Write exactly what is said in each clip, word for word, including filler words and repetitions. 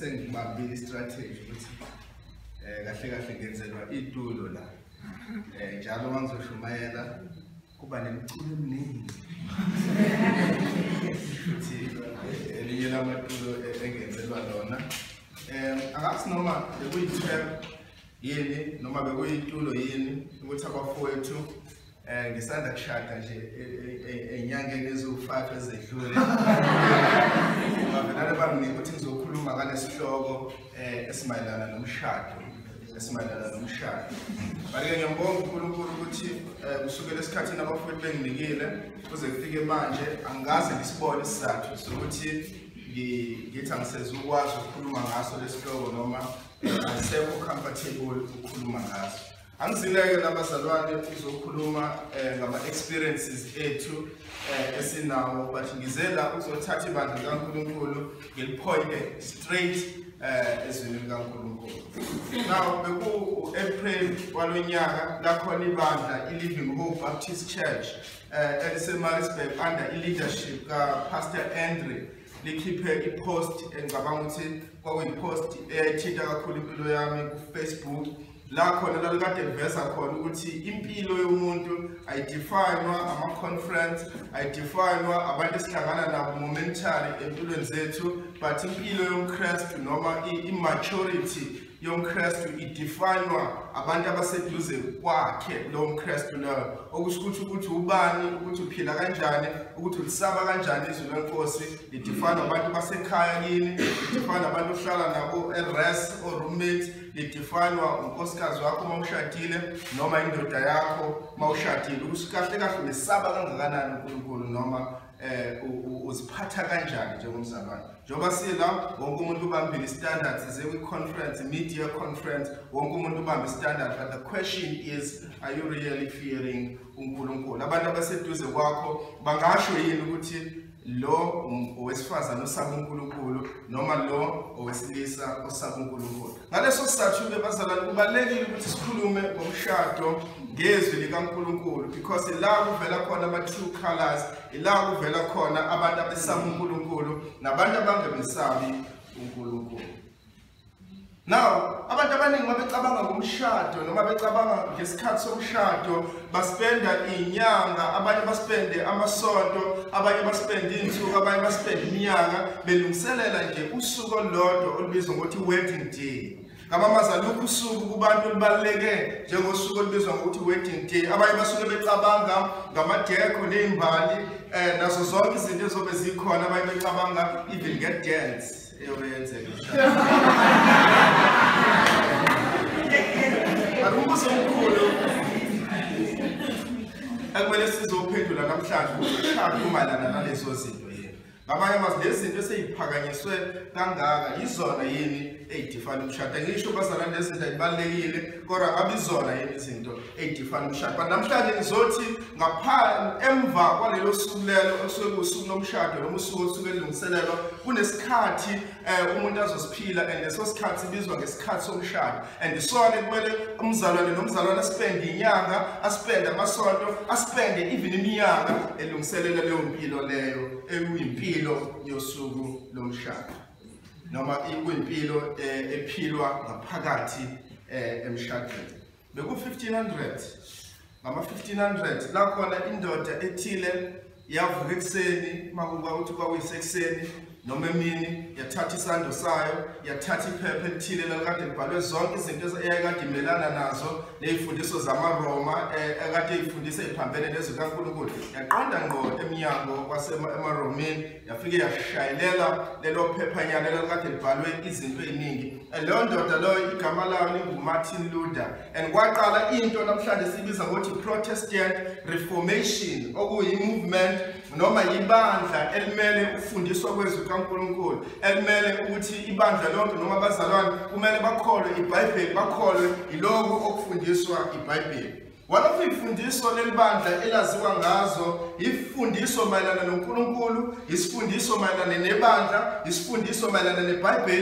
sengibambile strategy ukuthi eh kahle kahle ngenzelwa itulo la. Eh njalo mangizoshumayela kuba nemculo eminingi. Futhi elinye lamatulo engenzelwa lona. Eh angathi noma bekuyithemba yini noma bekuyitulo yini ukuthi abafowethu eh ngisanda kushada nje enyangeni ezu five ezedlule. Ngavela bamnika ukuthi ngizokhuluma ngalesihloko eh esimayelana nomshado esimayelana nomshado. Bake ngiyabonga uNkulunkulu ukuthi kusukela esikhathini abafowethu benginikile kuze kufike manje angaze ngisibone isizathu sokuthi ngithi angisezukwazi ukukhuluma ngaso lesihloko noma ayisekho comfortable ukukhuluma ngaso. Angizileke nabazalwane uzokhuluma ngama experiences ethu esinawo but ngizela uzothatha ibandla kaNkulunkulu ngelipointe straight ezweni likaNkulunkulu. Now beku April walonyaka lakhona ibandla iLiving Hope Baptist Church eliseMaritzburg under leadership ka Pastor Andre likhiphe ipost engicabanga ukuthi kwakuyipost ethinta kakhulu impilo yami ku Facebook. La khona lalikade liveza khona ukuthi impilo yomuntu ayidefinewa ama conference ayidefinewa abantu esihlangana nabo momentary empilweni zethu but impilo yomKristu noma immaturity yomKristu idefinewa abantu abaseduze kwakhe lo mKristu lo okusho ukuthi ukuthi ubani ukuthi uphila kanjani ukuthi ulisaba kanjani izwi lenkosi lidefine abantu basekhaya yini lidefine abantu ohlala nabo eRest or roommate lidefine unkosikazi wakho mawushadile noma indoda yakho mawushadile ukuthi kahle kahle uyesaba kangakanani uNkulunkulu noma eh uziphatha kanjani njengomzalwane. Njoba sila wonke umuntu ubambile standards zewe conference media conference wonke umuntu ubambe standard but the question is are you really fearing uNkulunkulu? Abantu abaseduze kwakho bangasho yini ukuthi lo owesifazana osaba uNkulunkulu noma lo owesilisa osaba uNkulunkulu? Ngaleso sizathu ke bazalwane kubalekile ukuthi sikhulume ngomshado ngezwi likaNkulunkulu because la kuvela khona ama true colors, la kuvela khona abantu abesaba uNkulunkulu nabantu abangebesabi uNkulunkulu. Now abantu abaningi babecabanga ngomshado noma becabanga ngesikhathi somshado baspenda inyanga, abanye baspende amasonto, abanye baspende insuku, abanye baspende iminyaka belungiselela nje usuku olodwa olubizwa ngokuthi wedding day. Ngamamaza lokhu usuku kubantu libaleke njengosuku olubizwa ngokuthi wedding day. Abanye basuke becabanga ngamadeko nezimbali eh nazo zonke izinto ezobe zikhona, abanye becabanga even get dance eyobenzeka. Akubuzo omkhulu akumele sizophendula namhlanje ukushaka kumalana nalezo zinto yini. Ngabanye amazi lezi zinto eseyiphakanyiswe kangaka yizona yini eyidefine umshado. Ngisho bazalwane lezi zinto zibalekile kodwa ngabizona yini izinto eyidefine umshado. But namhlanje ngizothi ngapha emva kwalelo suku lelo osuke kusuku lomshado noma usuku osuke elungiselelwa kunesikhathi umuntu azosiphila and leso sikhathi sibizwa ngesikhathi somshado. And isona kumele umzalwane nomzalwane aspende inyanga, aspende amasonto, aspende even iminyaka elungiselela leyo mpilo leyo eyimpilo yosuku lomshado noma iyimpilo ephilwa ngaphakathi emshadweni. Beku fifteen hundred ngama fifteen hundred la khona indoda ethile yavuka ekseni makuba uthi kwakuyisekuseni noma emini yathatha isando sayo yathatha iphepha elithile lakade libhalwe zonke izinto eyayikade imelana nazo nezifundiso zamaRoma ekade ezifundisa eziphambene nezwi kaNkulunkulu yaqonda ngqo eminyango kwasemaromeni yafike yashayelela lelo phephanyana lakade libhalwe izinto eziningi. Leyo ndoda loyo igama layo linguMartin Luther and kwaqala into namhlanje sibiza ngokuthi Protestant Reformation okuyi movement noma ibandla elimele ufundiswa kwezwi kaNkulunkulu elimele ukuthi ibandla lonke noma abazalwane kumele bakholwe iBhayibheli, bakholwe iloko okufundiswa iBhayibheli. One of ifundiso lelibandla elaziwa ngazo ifundiso mayelana noNkulunkulu, isifundiso mayelana nebandla, isifundiso mayelana neBhayibheli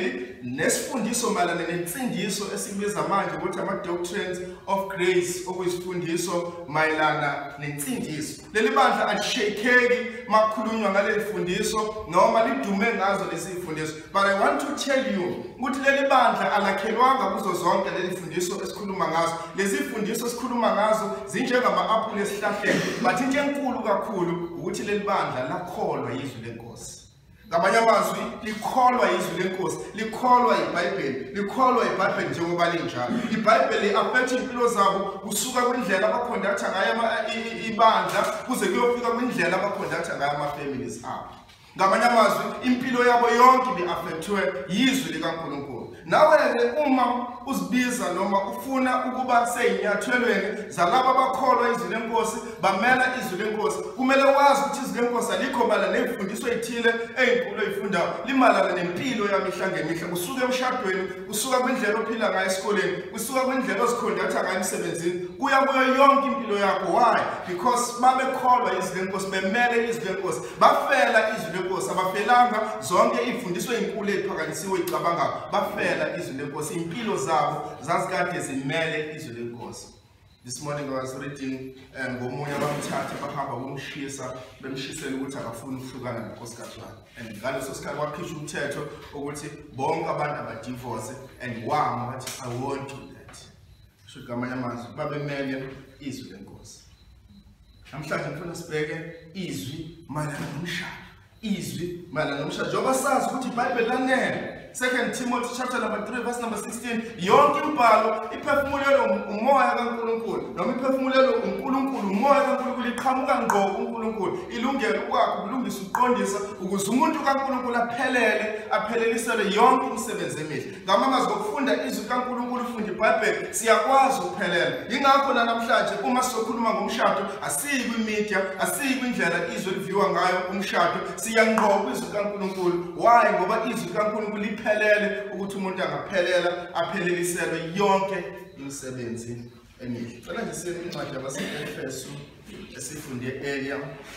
nesifundiso mayelana nensindiso esibiza manje ukuthi ama-doctrines of grace, okuyisifundiso mayelana nensindiso. Leli bandla alishaykheki makukhulunywa ngaleli fundiso noma lidume ngazo lesi fundiso. But I want to tell you ukuthi leli bandla alakhelwanga kuzo zonke leli fundiso esikhuluma ngazo. Lezi fundiso esikhuluma ngazo zinjengama-aphula esihlahleni, but into enkulu kakhulu ukuthi leli bandla lakholwa yizwi lenkosi. Ngamanye amazwi likholwa yizwi lenkosi, likholwa iBhayibheli, likholwa iBhayibheli njengoba linjalo. iBhayibheli li-affect impilo zabo kusuka kwindlela abakhondaktha ngayo ibandla kuze kuyofika kwindlela abakhondaktha ngayo ama-families abo. Ngamanye amazwi impilo yabo yonke bi-affectwe yizwi likaNkulunkulu. Nawe-ke uma uzibiza noma ufuna ukuba seyinyathelweni zalabo abakholwa izwi lenkosi, bamela izwi lenkosi, kumele wazi ukuthi izwi lenkosi alikho mayelana nemfundiso ethile eyinkulu oyifundayo, limayelana nempilo yamihla ngemihla, kusuka emshadweni, kusuka kwindlela ophila ngayo esikoleni, kusuka kwindlela ozikhondaktha ngayo emsebenzini, kuya kuyo yonke impilo yakho. Why? Because babekholwa izwi lenkosi, bemele izwi lenkosi, bafela izwi lenkosi, abafelanga zonke imfundiso eyinkulu eziphakanyisiwe icabanga, bafela izwi lenkosi, impilo zabo zazikade zimele izwi lenkosi. This morning I was reading ngomunye abamthatha bahamba kumshisa bemshisela ukuthi akafuni ukuhlukana nenkosikazi wakhe, and ngaleso sikhathi wakhishwa umthetho ukuthi bonke abantu abadivorce, and wami wathi I won't do that. Sho ngamanye amazwi babemele izwi lenkosi. Namhlanje ngifuna sibheke izwi mayelana nomshado, izwi mayelana nomshado njengoba sazi ukuthi iBhayibheli lanele. Second Timothy chapter number three verse number sixteen, yonke imbhalo iphefumulelwe umoya kaNkulunkulu noma iphefumulelwe uNkulunkulu, umoya kaNkulunkulu iqhamuka ngqo kuNkulunkulu, ilungelo kwakho ukulungisa uqondisa ukuze umuntu kaNkulunkulu aphelele, apheleliselwe yonke imisebenzi emihle. Ngamazwi okufunda izwi kaNkulunkulu, ufunda iBhayibheli, siyakwazi ukuphelela. Yingakho namhlanje uma sizokhuluma ngomshado asiyi kwimedia, asiyi kwindlela izwi liviwa ngayo umshado, siyangqo kwizwi kaNkulunkulu. Why? Ngoba izwi kaNkulunkulu liphelele ukuthi umuntu angaphelela, apheleliselwe yonke imisebenzi emihle. Cela nje siye incwadi yabase-Efesu esifunde earlier.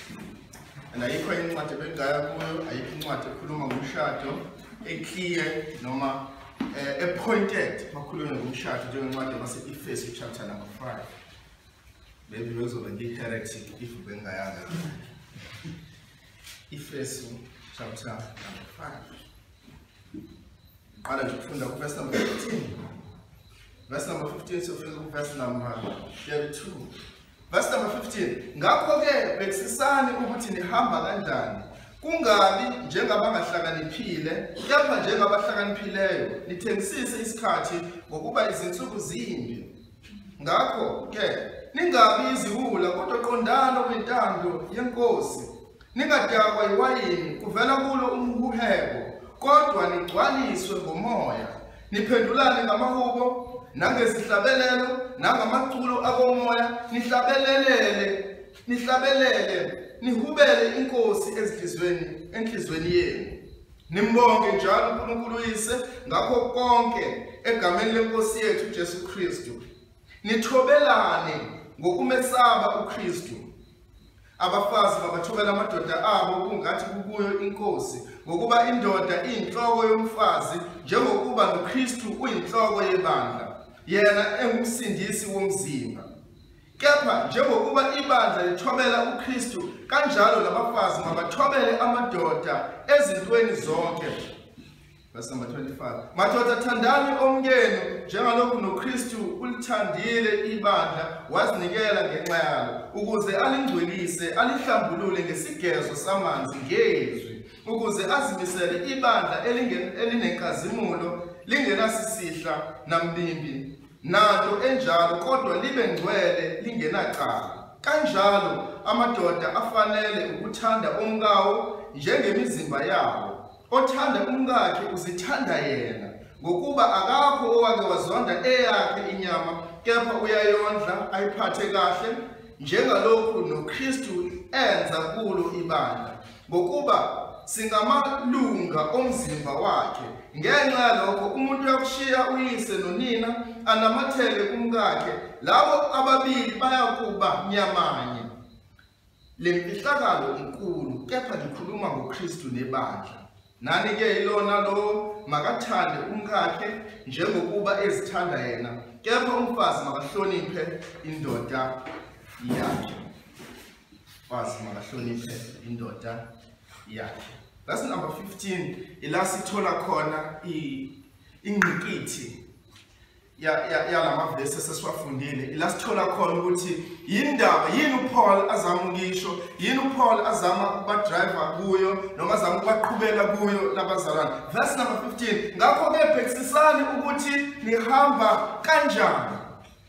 And ayikho incwadi ebengaya kuyo, ayikho incwadi ekhuluma ngomshado eclear noma appointed makhulunywa ngomshado njengencwadi yabase-Efesu chapter number five. Maybe bezobe ngi-correct if bengayanga. Efesu chapter number five. Qala nje ukufunda ku verse number fifteen. Verse number fifteen sofika ku verse number thirty-two. Verse number fifteen, ngakho ke bekisisani ukuthi nihamba kanjani, kungabi njengabangahlakaniphile, kepha njengabahlakaniphileyo, nithengisise isikhathi ngokuba izinsuku zimbi. Ngakho ke ningabi iziwula kodwa qondana kwintando yenkosi, ningadakwa iwayini kuvela kulo umhuheko, kodwa nigcwaliswe ngomoya, niphendulane ngamahubo nangezihlabelelo nangamaculo abomoya, nihlabelelele nihlabelele nihubele inkosi ezinhlizweni enhlizweni yenu, nimbonge njalo uNkulunkulu uyise ngakho konke egameni lenkosi yethu Jesu Kristu, nithobelane ngokumesaba uKristu. Abafazi babathobela amadoda abo kungathi kukuyo inkosi, ngokuba indoda iyinhloko yomfazi njengokuba noKristu uyinhloko yebandla, yena engumsindisi womzimba. Kepha njengokuba ibandla lithobela uKristu, kanjalo labafazi mabathobele amadoda ezintweni zonke. Verse number twenty-five. Madoda thandani omyenu njengalokhu noKristu ulithandile ibandla wazinikela ngenxa yalo, ukuze alingcwelise alihlambulule ngesigezo samanzi ngezwi, ukuze azimisele ibandla elinenkazimulo lingenasisihla nambimbi, nanto enjalo kodwa libe ngcwele lingenacala. Kanjalo amadoda afanele ukuthanda omkawo njengemizimba yawo. Othanda umkakhe uzithanda yena, ngokuba akakho owake wazonda eyakhe inyama, kepha uyayondla ayiphathe kahle, njengalokhu noKristu enza kulo ibandla, ngokuba singamalunga omzimba wakhe. Ngenxa yalokho umuntu uyakushiya uyise nonina anamathele kumkakhe, labo ababili bayakuba nyamanye. Le mfihlakalo inkulu, kepha ngikhuluma ngoKristu nebandla. nani ke ilona lo makathande umkakhe njengokuba ezithanda yena, kepha umfazi makahloniphe indoda yakhe. Umfazi makahloniphe indoda yakhe. That's number fifteen. Ila sithola khona ingqikithi ya ya yalama verse sesiwafundile. Ila sithola khona ukuthi yindaba yini uPaul azama ukisho, yini uPaul azama ukuba driver kuyo noma azama ukubaqhubela kuyo labazalwane. Verse number fifteen. Ngakho ke bhekisisani ukuthi nihamba kanjani.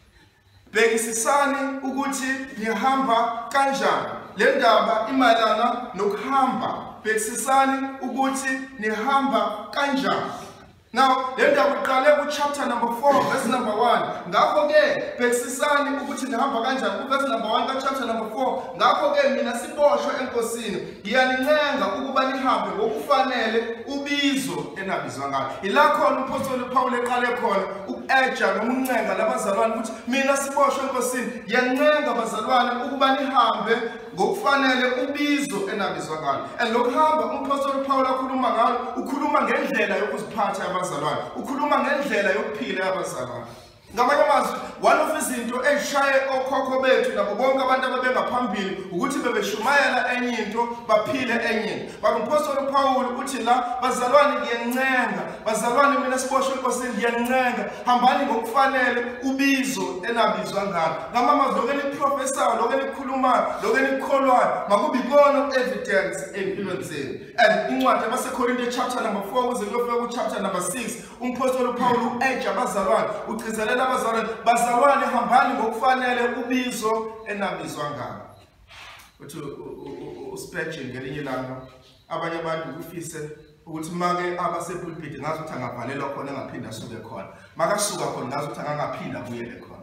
Bhekisisani ukuthi nihamba kanjani. Le ndaba imayelana nokuhamba. Bhekisisani ukuthi nihamba kanjani. Now, le ndaba iqale ku chapter number four verse number one. Ngakho ke bhekisisani ukuthi nihamba kanjani ku verse number one ka chapter number four. Ngakho ke mina siboshwe enkosini, ngiyanincenga ukuba nihambe ngokufanele ubizo enabizwa ngalo. Ila khona umpostoli Paul eqale khona uku-urge noma ukuncenga labazalwane ukuthi mina siboshwe enkosini, ngiyanincenga bazalwane ukuba nihambe ngokufanele ubizo enabizwa ngalo. And lokuhamba umpostoli Paul akhuluma ngalo, ukhuluma ngendlela yokuziphatha abazalwane, ukhuluma ngendlela yokuphila abazalwane. Ngamanye amazwi, one of izinto ezishaye okhokho bethu nabo bonke abantu ababengaphambili ukuthi bebeshumayela enye into baphile enye into. But umpostoli Paul uthi la, bazalwane ngiyanincenga, bazalwane mina siboshwe enkosini ngiyanincenga, hambani ngokufanele ubizo enabizwa ngalo. Ngamanye amazwi, lokho eniprofesayo, lokho enikhulumayo, lokho enikholwayo makube ikona evidence empilweni zenu. And incwadi yabaseKorinte chapter number four kuze kuyofika ku chapter number six, umpostoli Paul u-urge abazalwane, ugcizelela abazalwane, bazalwane hambani ngokufanele ubizo enabizwa ngalo. Uthi uSpurgeon ngelinye ilanga, abanye abantu kufise ukuthi make abasepulpit ngazi ukuthi angavalelwa khona engaphinda asuke khona, makasuka khona ngazi ukuthi angangaphinda abuyele khona.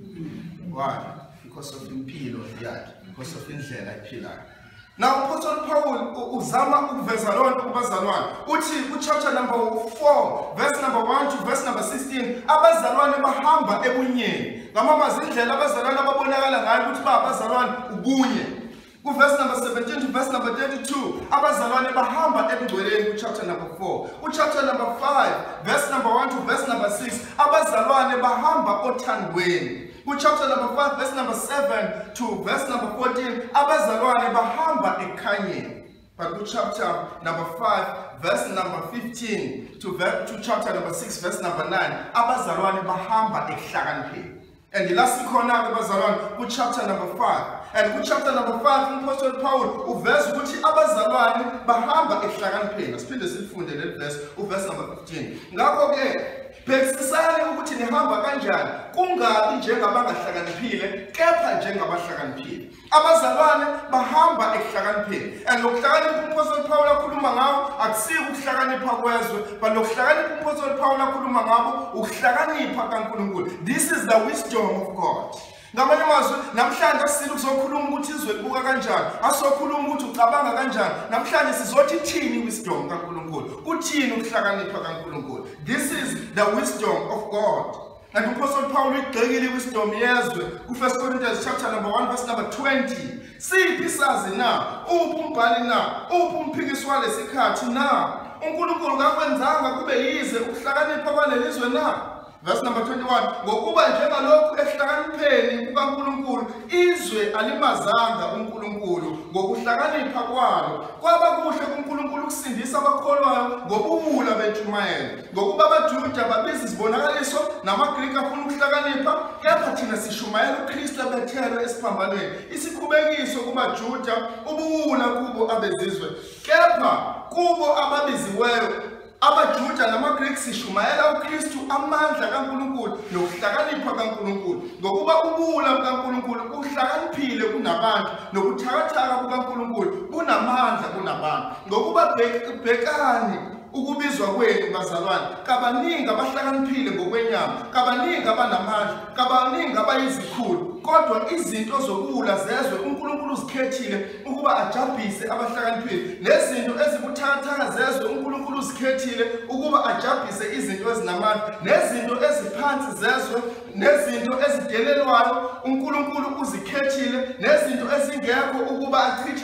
Why? Because of impilo yakhe, because of indlela ayiphilayo. Now, Apostle Paul uzama ukuveza lonke kubazalwane. Uthi ku chapter number four, verse number one to verse number sixteen, abazalwane bahamba ebunyeni. Ngamamazi indlela abazalwane ababonakala ngayo ukuthi ba abazalwane ubunye. Ku verse number seventeen to verse number thirty-two, abazalwane bahamba ebungcweleni ku chapter number four. Ku chapter number five, verse number one to verse number six, abazalwane bahamba othandweni. Ku chapter number five, verse number seven to verse number fourteen, abazalwane bahamba ekhanyeni. But ku chapter number five, verse number fifteen to, to chapter number six, verse number nine, abazalwane bahamba ehlakanipheni. And the last corner of abazalwane ku chapter number five. And ku chapter number five, Apostle Paul uveza ukuthi abazalwane bahamba ehlakanipheni. Siphinde sifunde le verse, uverse number fifteen. Ngakho ke bhekisisani ukuthi nihamba kanjani, kungabi njengabangahlakaniphile kepha njengabahlakaniphile. Abazalwane bahamba ehlakanipheni. And lokuhlakanipha umpostoli Paul akhuluma ngawo akusiyo ukuhlakanipha kwezwe, but lokuhlakanipha umpostoli Paul akhuluma ngabo ukuhlakanipha kaNkulunkulu. This is the wisdom of God. Ngamanye amazwi, namhlanje asisile ukuzokhuluma ukuthi izwe libuka kanjani, asokhuluma ukuthi ucabanga kanjani. Namhlanje sizothi thini wisdom kaNkulunkulu, uthini ukuhlakanipha kaNkulunkulu. This is the wisdom of God. And Apostle Paul igxekile wisdom yezwe ku First Corinthians chapter number one verse number twenty. Siphi sazi na, uphi umbhali na, uphi umphikisi walesikhathi na, uNkulunkulu kakwenzanga kube yize ukuhlakanipha kwalelizwe na. Verse number twenty-one, ngokuba njengalokhu ehlakanipheni kukaNkulunkulu izwe alimazanga uNkulunkulu ngokuhlakanipha kwalo, kwaba kuhle kuNkulunkulu ukusindisa abakholwayo ngobuwula bentshumayelo, ngokuba abaJuda babiza izibonakaliso namaGriki afuna ukuhlakanipha, kepha thina sishumayela uKristu abethelwe esiphambanweni, isikhubekiso kubaJuda, ubuwula kubo abezizwe, kepha kubo ababiziweyo abaJuda namaGriki sishumayela uKristu amandla kaNkulunkulu nokuhlakanipha kaNkulunkulu, ngokuba ubuwula bukaNkulunkulu buhlakaniphile kunabantu nobuthakathaka bukaNkulunkulu bunamandla kunabantu, ngokuba bhekani ukubizwa kwenu bazalwane, kabaningi abahlakaniphile ngokwenyama, kabaningi abanamandla, kabaningi abayizikhulu, kodwa izinto zokuwula zezwe uNkulunkulu uzikhethile ukuba ajabhise abahlakaniphile, nezinto ezibuthakathaka zezwe uNkulunkulu uzikhethile ukuba ajabhise izinto ezinamandla, nezinto eziphansi zezwe nezinto ezidelelwayo uNkulunkulu uzikhethile, nezinto ezingekho ukuba achithe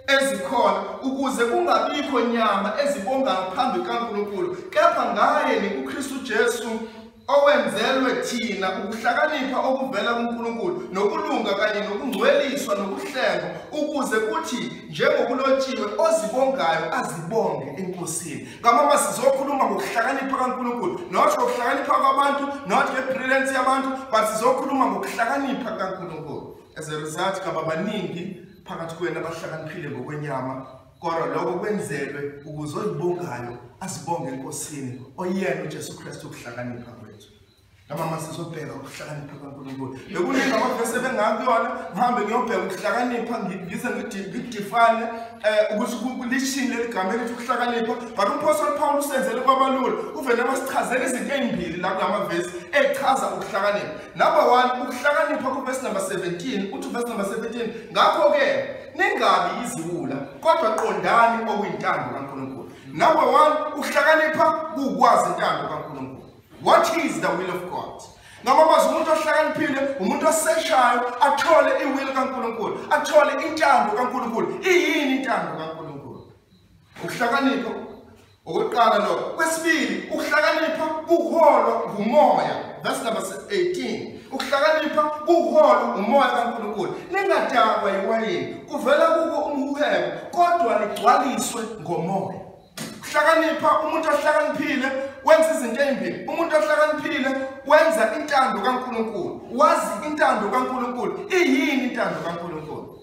ezikhona ukuze kungabikho nyama ezibongayo phambi kaNkulunkulu, kepha ngaye nikuKristu Jesu owenzelwe thina ukuhlakanipha okuvela kuNkulunkulu nokulunga kanye nokungcweliswa nokuhlenga, ukuze kuthi njengokulotshiwe ozibongayo azibonge enkosini. Ngamama sizokhuluma ngokuhlakanipha kaNkulunkulu, not ngokuhlakanipha kwabantu, not ngebrilliance yabantu, but sizokhuluma ngokuhlakanipha kaNkulunkulu. As a result, kababaningi phakathi kwena abahlakaniphile ngokwenyama, kodwa lokho kwenzelwe ukuze oyibongayo azibonge enkosini oyena uJesu Kristu ukuhlakanipha kwethu. Ngamama sizobheka ukuhlakanipha kaNkulunkulu. Bekuningi amavesi ebengakuyona, ngihambe ngiyobheka ukuhlakanipha ngize ngidefine eh ukuthi kulishini leligama elithi ukuhlakanipha, but uMpostoli Paul usenzele kwabalula. Uvele wasichazela izinto ezimbili la kulamavesi echaza ukuhlakanipha. Number one, ukuhlakanipha ku verse number seventeen, uthi verse number seventeen, ngakho ke ningabi iziwula kodwa qondani okuyintando kaNkulunkulu. Number one, ukuhlakanipha kukwazi intando kaNkulunkulu. What is the will of God? Ngamamazi umuntu ohlakaniphile umuntu oseshayo athole iwill kaNkulunkulu, athole intando kaNkulunkulu. Iyini intando kaNkulunkulu? Ukuhlakanipha okokuqala lo. Kwesibili, ukuhlakanipha kuholwa ngumoya. Verse number eighteen. Ukuhlakanipha kuholwa umoya kaNkulunkulu. Ningadakwa yiwayini kuvela kuko umhubeko, kodwa ligcwaliswe ngomoya. Ukuhlakanipha, umuntu ohlakaniphile wenza izinto ezimbili. Umuntu ohlakaniphile wenza intando kaNkulunkulu. Wazi intando kaNkulunkulu. Iyini intando kaNkulunkulu?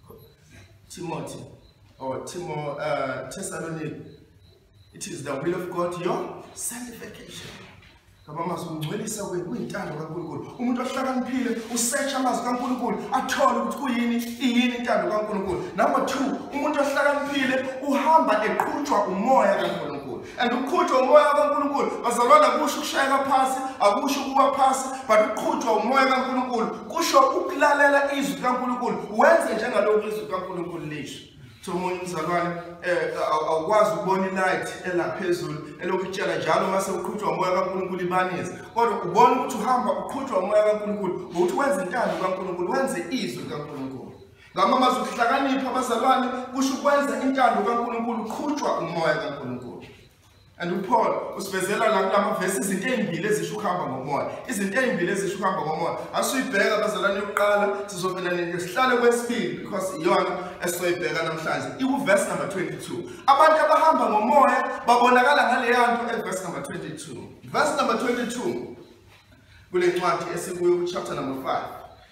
Timothy or Timo uh, Thessaloniki. It is the will of God your sanctification. Ngamama singcwelisa kwenu kuyintando kaNkulunkulu. Umuntu ohlakaniphile usearch amazwi kaNkulunkulu athole ukuthi kuyini iyini intando kaNkulunkulu. Number two, umuntu ohlakaniphile uhamba eqhutshwa umoya kaNkulunkulu. And ukuqhutshwa umoya kaNkulunkulu bazalwana kusho ukushayeka phansi, akusho ukuba phansi, but ukuqhutshwa umoya kaNkulunkulu kusho ukulalela izwi kaNkulunkulu, wenze njengalokho izwi kaNkulunkulu lisho. So umunye umzalwane eh awukwazi ukubona ilight elaphezulu elokutshela njalo mase uqhutshwa umoya kaNkulunkulu ibanize, kodwa ubona ukuthi uhamba uqhutshwa umoya kaNkulunkulu ukuthi wenze intando kaNkulunkulu, wenze izwi kaNkulunkulu. Ngamama ukuhlakanipha abazalwane kusho ukwenza intando kaNkulunkulu, uqhutshwa umoya kaNkulunkulu. And uPaul usivezela la kulamavesi izinto ezimbili ezisho ukuhamba ngomoya, izinto ezimbili ezisho ukuhamba ngomoya. Asuyibheka abazalwane yokuqala, sizovela nesihlale kwesibili because iyona esizoyibheka namhlanje. Iku verse number twenty-two. Abantu abahamba ngomoya babonakala ngale yanto e verse number twenty-two. Verse number twenty-two kule ncwadi esikuyo ku chapter number five.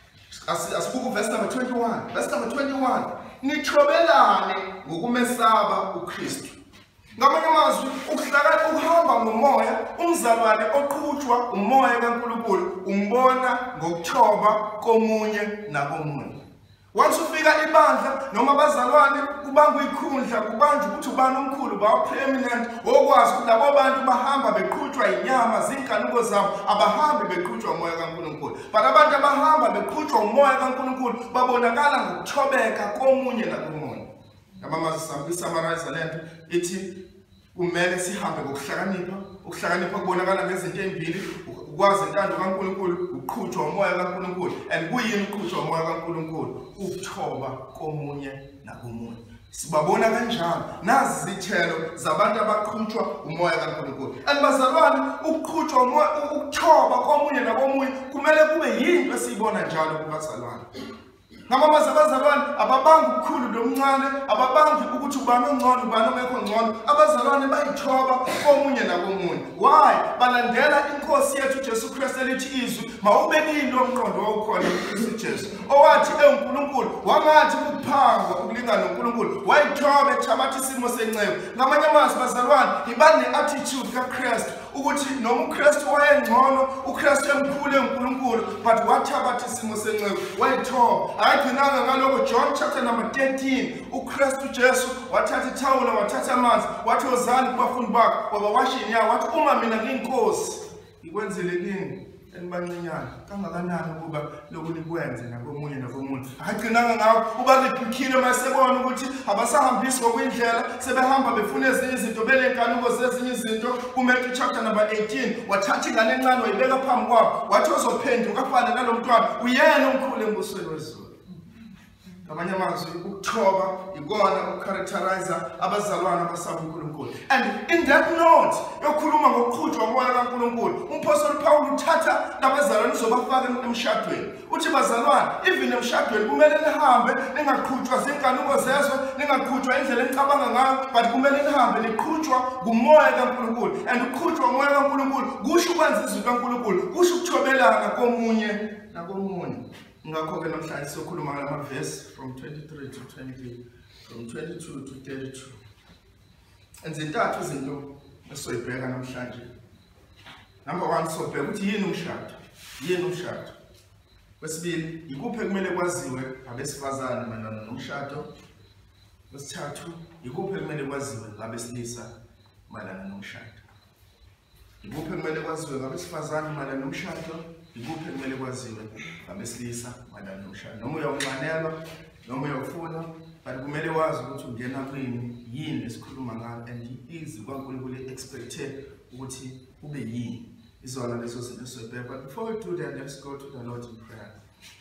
Asibuku verse number twenty-one. Verse number twenty-one. Nithobelane ngokumesaba uKristu. Ngamanye amazwi ukuhlakana ukuhamba ngomoya, umzalwane oqhutshwa umoya kaNkulunkulu umbona ngokuthoba komunye nakomunye. Once ufika ibandla noma abazalwane kubanga ikhundla kubanje ukuthi ubani omkhulu ba preeminent okwazi ukuthi labo bantu bahamba beqhutshwa inyama zinkanuko zabo, abahambi beqhutshwa umoya kaNkulunkulu. But abantu abahamba beqhutshwa umoya kaNkulunkulu babonakala ngokuthobeka komunye nakomunye. Ngamama sisummarize lento ithi kumele sihambe ngokuhlakanipha. Ukuhlakanipha kubonakala ngezinto ezimbili, ukwazi intando kaNkulunkulu, uqhutshwa umoya kaNkulunkulu. And kuyini uqhutshwa umoya kaNkulunkulu? Ukuthoba komunye nakomunye. Sibabona kanjalo nazi izithelo zabantu abaqhutshwa umoya kaNkulunkulu. And bazalwane ukuqhutshwa umoya, ukuthoba komunye nakomunye kumele kube yinto esiyibona njalo kubazalwane. Ngamama abazalwane ababanga ukukhulu nomncane, ababangi ukuthi ubani ongcono ubani ongekho ngcono, abazalwane bayithoba komunye nakomunye. Why? Balandela inkosi yethu Jesu Kristu elithi izwi mawubekile omqondo okhona uKristu Jesu owathi eNkulunkulu wangathi ukuphangwa ukulingana noNkulunkulu wayithoba ethabatha isimo senceku. Ngamanye amazwi bazalwane ibane attitude kaKristu ukuthi noma uKristu wayengcono, uKristu emkhulu eNkulunkulu, but wathabatha isimo senceku wayithoba. Ayigcinanga ngaloko John chapter number thirteen, uKristu Jesu wathatha ithawula wathatha amanzi wathi ozani kubafundi bakhe wabawasha inyawo wathi uma mina ngiyinkosi ikwenzele kini enibancinyane kangakanani ukuba lokhu likwenze nakomunye nakomunye. Ayigcinanga ngawo uba liphikile masebona ukuthi abasahambisi ngokwindlela, sebehamba befuna ezinye izinto belenkanuko zezinye izinto. kuMatthew chapter number eighteen wathatha ingane encane wayibeka phambi kwabo wathi ozophenduka afane nalo mntwana uyena omkhulu embusweni wezulu. ngamanye amazwi ukuthoba ikona ukucharacterize abazalwane abasaba uNkulunkulu. And in that note yokhuluma ngokuqhutshwa umoya kaNkulunkulu, umpostoli Paul uthatha labazalwane uzobafaka emshadweni. Uthi bazalwane, even emshadweni kumele nihambe ningaqhutshwa zinkanuko zezwe, ningaqhutshwa indlela enicabanga ngayo, but kumele nihambe niqhutshwa ngumoya kaNkulunkulu. And ukuqhutshwa umoya kaNkulunkulu kusho ukwenza izwi kaNkulunkulu, kusho ukuthobelana komunye nakomunye. Ngakho ke namhlanje sokhuluma ngama verse from twenty-three to twenty, from twenty-two to thirty-two. Enzintathu izinto esoyibheka namhlanje. Number one, sobheka ukuthi yini umshado? Yini umshado? Kwesibili, ikuphi kumele kwaziwe abesifazane mayelana nomshado? Kwesithathu, ikuphi kumele kwaziwe ngabesilisa mayelana nomshado? Ikuphi kumele kwaziwe ngabesifazane mayelana nomshado? Ikuphi kumele kwaziwe ngabesilisa mayelana nomshado? Noma uyawunqanelwa, noma uyawufuna, but kumele wazi ukuthi ungena kwini, yini esikhuluma ngayo, and izwi kaNkulunkulu expected ukuthi ube yini. Izona lezo zinto esizobheka. But before we do that, let's go to the Lord in prayer.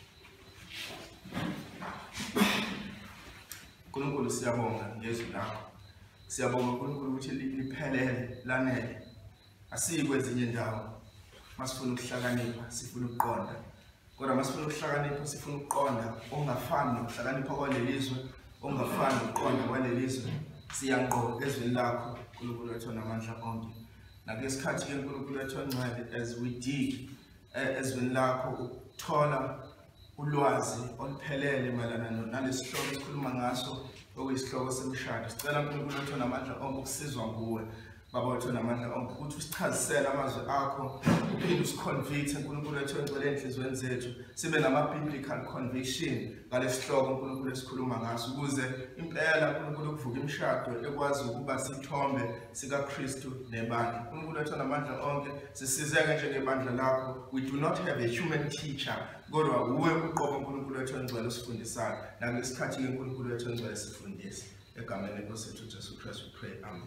Nkulunkulu siyabonga ngezwi lakho. Siyabonga uNkulunkulu ukuthi liphelele lanele. Asiyi kwezinye indawo. Masifuna ukuhlakanipha, sifuna ukuqonda. Kodwa masifuna ukuhlakanipha, sifuna ukuqonda ongafani nokuhlakanipha kwalelizwe, ongafani nokuqonda kwalelizwe. Siyanqoba ezweni lakho, uNkulunkulu wethu namandla onke. Nakesikhathi ke uNkulunkulu wethu ongcwele, as we dig ezweni lakho ukuthola ulwazi oluphelele mayelana nalesihloko esikhuluma ngaso okuyisihloko semshado. Sicela uNkulunkulu wethu namandla onke ukusizwa nguwe. Baba wethu namandla onke ukuthi usichazisele amazwi akho, uphinde usiconvict uNkulunkulu wethu engcwele enhlizweni zethu, sibe nama biblical conviction ngalesihloko uNkulunkulu esikhuluma ngaso, ukuze impela uNkulunkulu ukuvuka imishado ekwazi ukuba sithombe sika Kristu nebandla. uNkulunkulu wethu namandla onke, sisizeke njengebandla lakho. We do not have a human teacher, kodwa uwe uqobo uNkulunkulu wethu engcwele usifundisayo. Nangesikhathi ke uNkulunkulu wethu engcwele sifundise. Egameni lenkosi yethu Jesu Kristu we pray. Amen.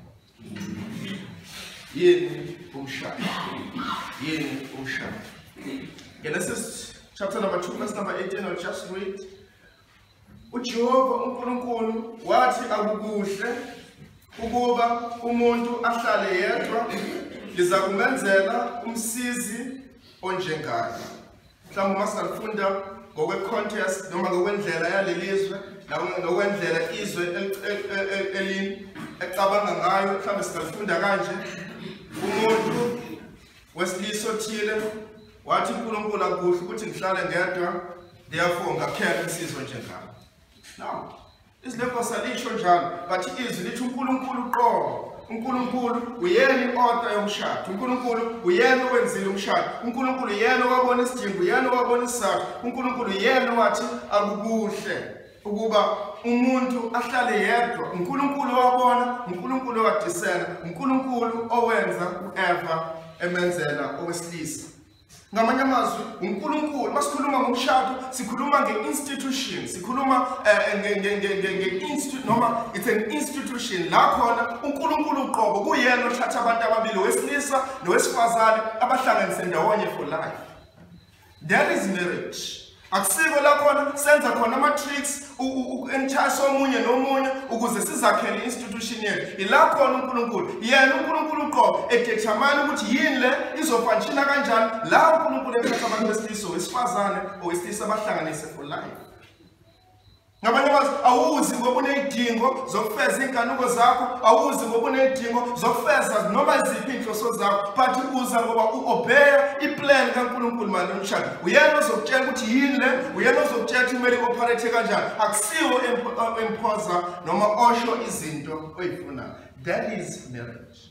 Yini umshado? Yini umshado? Genesis chapter number two, verse number eighteen, I'll just read. uJehova uNkulunkulu wathi akukuhle ukuba umuntu ahlale yedwa, liza kumenzela umsizi onjengaye. Mhlawumbe masalifunda ngokwe context noma ngokwendlela yalelizwe, ngokwendlela izwe elini ecabanga ngayo, mhlawumbe singalifunda kanje. Umuntu wesilisa othile wathi uNkulunkulu akuhle ukuthi ngihlale ngedwa, therefore ngakhela umsizi onjengaye. Now, izileko salisho njalo, but izwi lithi uNkulunkulu uqobo. uNkulunkulu uyena i-author yomshado. uNkulunkulu uyena owenzile umshado. uNkulunkulu uyena owabona isidingo, uyena owabona isizathu. uNkulunkulu uyena wathi akukuhle ukuba umuntu ahlale yedwa. uNkulunkulu wabona, uNkulunkulu owadisela, uNkulunkulu owenza u-Eva emenzela owesilisa. Ngamanye amazwi uNkulunkulu masikhuluma ngomshado sikhuluma nge-institution, sikhuluma nge-institute noma it's an institution la khona uNkulunkulu uqobo kuyena othatha abantu ababili wesilisa nowesifazane abahlanganise ndawonye for life. That is marriage. Akusiko la khona senza khona ama-tricks entshayisa omunye nomunye ukuze sizakhele i-institution yethu. Ila khona uNkulunkulu, yena uNkulunkulu uqobo edetermine ukuthi yini le izofanshina kanjani, la uNkulunkulu ethatha abantu besilisa wesifazane owesilisa abahlanganise for life. Ngabanye amazwi awuzi ngoba unezidingo zokufeza inkanuko zakho, awuzi ngoba unezidingo zokufeza noma iziphi inhloso zakho, but uza ngoba uobey iplan kaNkulunkulu manje umshado. Uyena ozokutshela ukuthi yini le, uyena ozokutshela ukuthi kumele operate kanjani, akusiwo impoza noma osho izinto oyifunayo. That is marriage.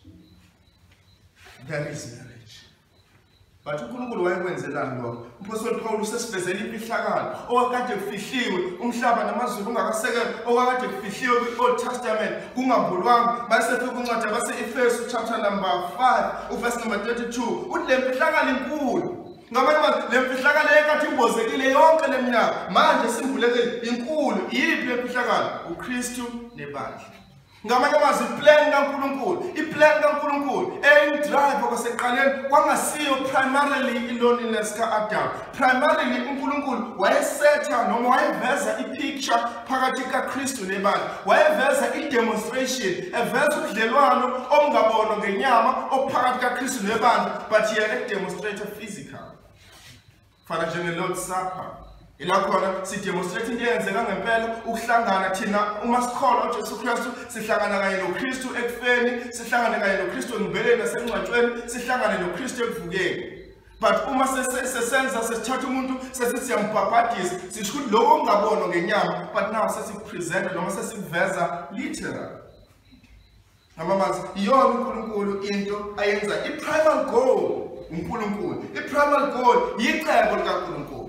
That is marriage. But uNkulunkulu wayekwenzelani lokho? Umpostoli Paul usesivezela imfihlakalo okade kufihliwe umhlaba namazulu ungakasekelwa, okade kufihliwe kwi-Old Testament kungavulwanga. Basefika kuncwadi yabase-Efesu chapter number five uverse number thirty-two uthi le mfihlakalo inkulu. Ngamanye amazwi le mfihlakalo ekade imbozekile yonke leminyaka manje simbulekile inkulu. Yiphi le mfihlakalo? uKristu nebandla. Ngamanye amazwi iplan kaNkulunkulu, iplan kaNkulunkulu eyindrive kwaseqaleni kwangasiyo primarily iloneliness kaAdam. Primarily uNkulunkulu wayesetha noma wayeveza ipicture phakathi kaKristu nebantu. Wayeveza idemonstration, eveza ubudlelwano omngabonwa ngenyama ophakathi kaKristu nebantu, but yena demonstrate physical. Fana njenge-Lord's Supper. Ila khona sidemonstrate into eyenzeka ngempela ukuhlangana thina uma sikholwa uJesu Kristu sihlangana kanye noKristu ekufeni, sihlangane kanye noKristu engcweleni nasengcwatshweni, sihlangane noKristu ekuvukeni. But uma sesenza sesithatha umuntu sesiyambhabhadisa sisho ukuthi lokho ongabonwa ngenyama, but now sesikupresent noma sesikuveza literal. Ngamamazi iyona uNkulunkulu into ayenza i-primal goal uNkulunkulu. I-primal goal yicebo likaNkulunkulu.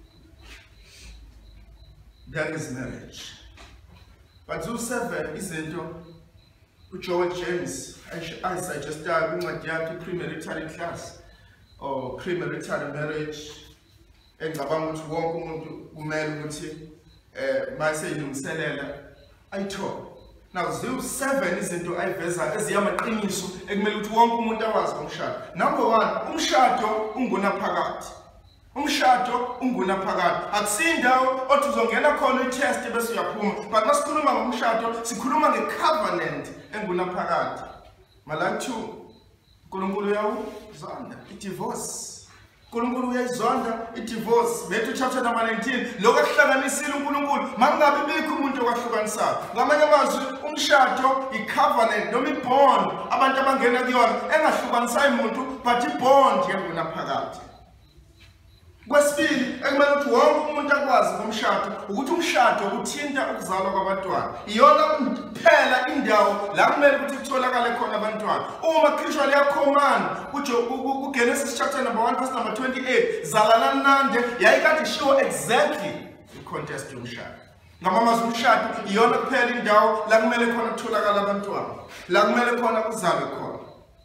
That is marriage. But Zulu seven izinto uJoel James I suggest kwincwadi yakhe premarital class or premarital marriage engicabanga ukuthi wonke umuntu kumele ukuthi eh mayiseyilungiselela ayithole. Now Zulu seven izinto ayiveza eziyamaqiniso ekumele ukuthi wonke umuntu awazi ngomshado. Number one, umshado ungunaphakade. Umshado ungunaphakade. Akusindawo othi uzongena khona i-test bese uyaphuma. But masikhuluma ngomshado sikhuluma nge-covenant engunaphakade. Malaki two, uNkulunkulu uyawuzonda i-divorce. uNkulunkulu uyayizonda i-divorce. Matthew chapter number nineteen, lokho akuhlanganisile uNkulunkulu mangabe bikho umuntu okwahlukanisayo. Ngamanye amazwi umshado i-covenant noma i-bond abantu abangena kuyona engahlukanisayo umuntu, but i-bond yengunaphakade. Kwesibili ekumele ukuthi wonke umuntu akwazi ngomshado ukuthi umshado uthinta ukuzalwa kwabantwana. Iyona kuphela indawo la kumele ukuthi kutholakale khona abantwana. Uma Kristu liyacommand kuGenesis chapter number one verse number twenty-eight, zalanani nande, yayikade ishiwo exactly i-context yomshado. Ngamamazwi umshado iyona kuphela indawo la kumele khona kutholakala abantwana, la kumele khona kuzalwe khona.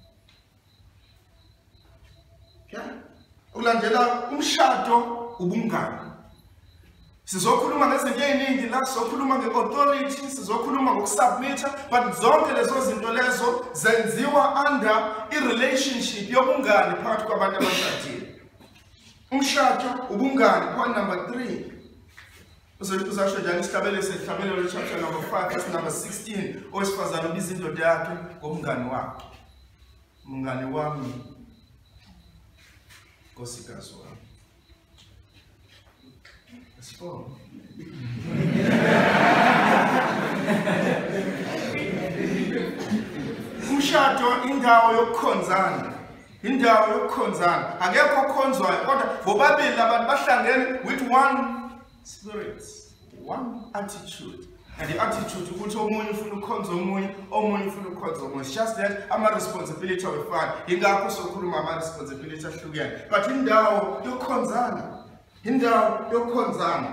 Okay? Ulandela umshado ubungane. Sizokhuluma ngezinto eziningi la, sizokhuluma nge-authority, sizokhuluma ngokusubmita, but zonke lezo zinto lezo zenziwa under i-relationship yobungane phakathi kwabantu abashadile. Umshado ubungane, point number three. Uzasho njalo isihlabelelo sehlabelelo chapter number five verse number sixteen, owesifazane ubiza indoda yakhe ngomngane wakhe. Umngane wami Nkosikazi wami. Asifo. Umshado indawo yokukhonzana. Indawo yokukhonzana. Akekho okhonzwayo kodwa bobabili abantu bahlangene with one spirit, one attitude. And the attitude ukuthi omunye ufuna ukukhonza omunye, omunye ufuna ukukhonza omunye. It's just that ama responsibility awefani. Ingakho sokhuluma ama responsibility ahlukene. But indawo yokukhonzana, indawo yokukhonzana.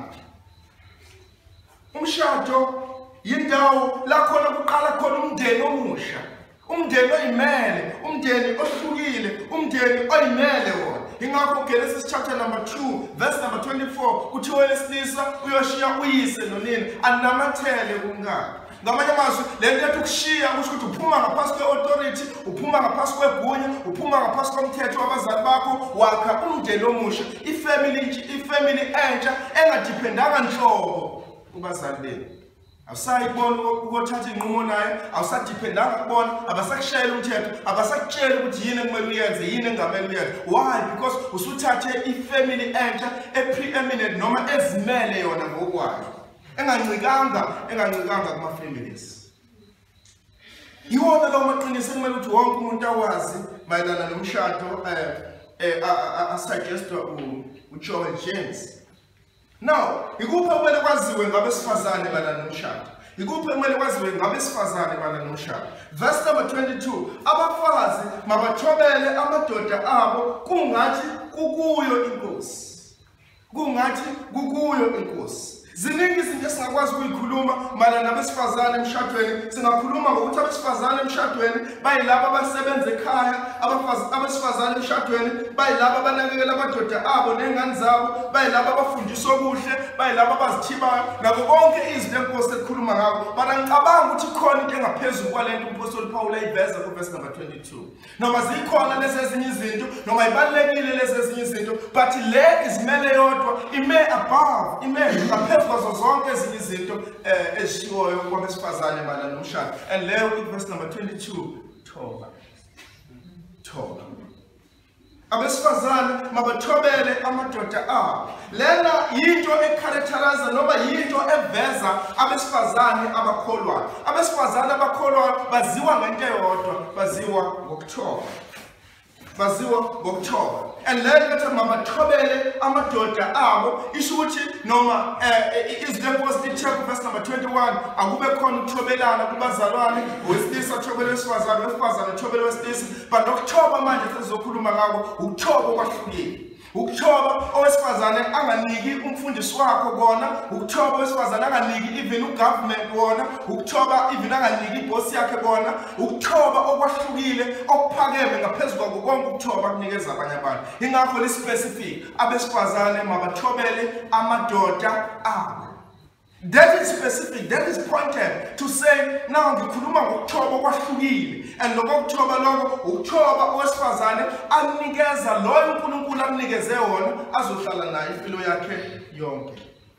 Umshado yindawo la khona kuqala khona umndeni omusha. Umndeni oyimele, umndeni ohlukile, umndeni oyimele wona. Ingakho Genesis chapter number two verse number twenty-four uthi owesilisa uyoshiya uyise nonina anamathele kumngane. Ngamanye amazwi lento ethi ukushiya kusho ukuthi uphuma ngaphansi kwe-authority, uphuma ngaphansi kwegunya, uphuma ngaphansi komthetho wabazali bakho, wakha umndeni omusha, ifamily ifamily entsha engadiphendanga nhlobo kubazali benu. Awusayibona ukuthatha inqumo naye, awusadiphendanga kubona, abasakushayela umthetho, abasakutshela ukuthi yini ekumele uyenze, yini engamele uyenze. Why? Because usuthathe ifamily entsha epreeminent noma ezimele yona ngokwayo, engancikanga engancikanga kuma families. Yiwona lawo maqiniso ekumele ukuthi wonke umuntu awazi mayelana nomshado eh eh asuggestwa uJoel James. Now, ikuphi okumele kwaziwe ngabesifazane bala nomshado? Ikuphi okumele kwaziwe ngabesifazane bala nomshado? Verse number twenty-two, abafazi mabathobele amadoda abo kungathi kukuyo inkosi. Kungathi kukuyo inkosi. Ziningi izinto esingakwazi ukuyikhuluma mayelana nabesifazane emshadweni. Singakhuluma ngokuthi abesifazane emshadweni bayilabo abasebenza ekhaya, abesifazane emshadweni bayilabo abanakekela amadoda abo nengane zabo, bayilabo abafundisa okuhle, bayilabo abazithibayo, nabo bonke izinto enkosi ekhuluma ngabo. But ngicabanga ukuthi khona into engaphezulu kwalento umpostoli Paul ayiveza ku verse number twenty-two. Noma zikhona lezi ezinye izinto, noma ibalekile lezi ezinye izinto, but le izimele yodwa, ime above, ime ngaphezulu kwazo zonke ezinye izinto ezishiwoyo kwabesifazane mayelana nomshado. And leyo i verse number twenty-two, thoba. Thoba. Abesifazane mabathobele amadoda abo. Lena yinto echaracterize noma yinto eveza abesifazane abakholwayo. Abesifazane abakholwayo baziwa ngento eyodwa, baziwa ngokuthoba. Baziwa ngokuthoba. And then letha mabathobele amadoda abo, isho ukuthi noma izinto enkosi lithe ku verse number twenty-one, akube khona ukuthobelana kubazalwane, wesilisa athobele wesifazane, wesifazane athobele wesilisa, but lokuthoba manje sizokhuluma ngako ukuthoba okwahlukile. Ukuthoba owesifazane anganiki umfundisi wakho kona, ukuthoba owesifazane anganiki even ugovernment kona, ukuthoba even anganiki iboss yakhe kona, ukuthoba okwahlukile okuphakeme ngaphezulu kwako konke ukuthoba kunikeza abanye abantu. Ingakho le specific abesifazane mabathobele amadoda abo. That is specific, that is pointed to say now ngikhuluma ngokuthoba okwahlukile, and lokho kuthoba lokho ukuthoba owesifazane anikeza loyo uNkulunkulu amnikeze wona azohlala naye impilo yakhe yonke.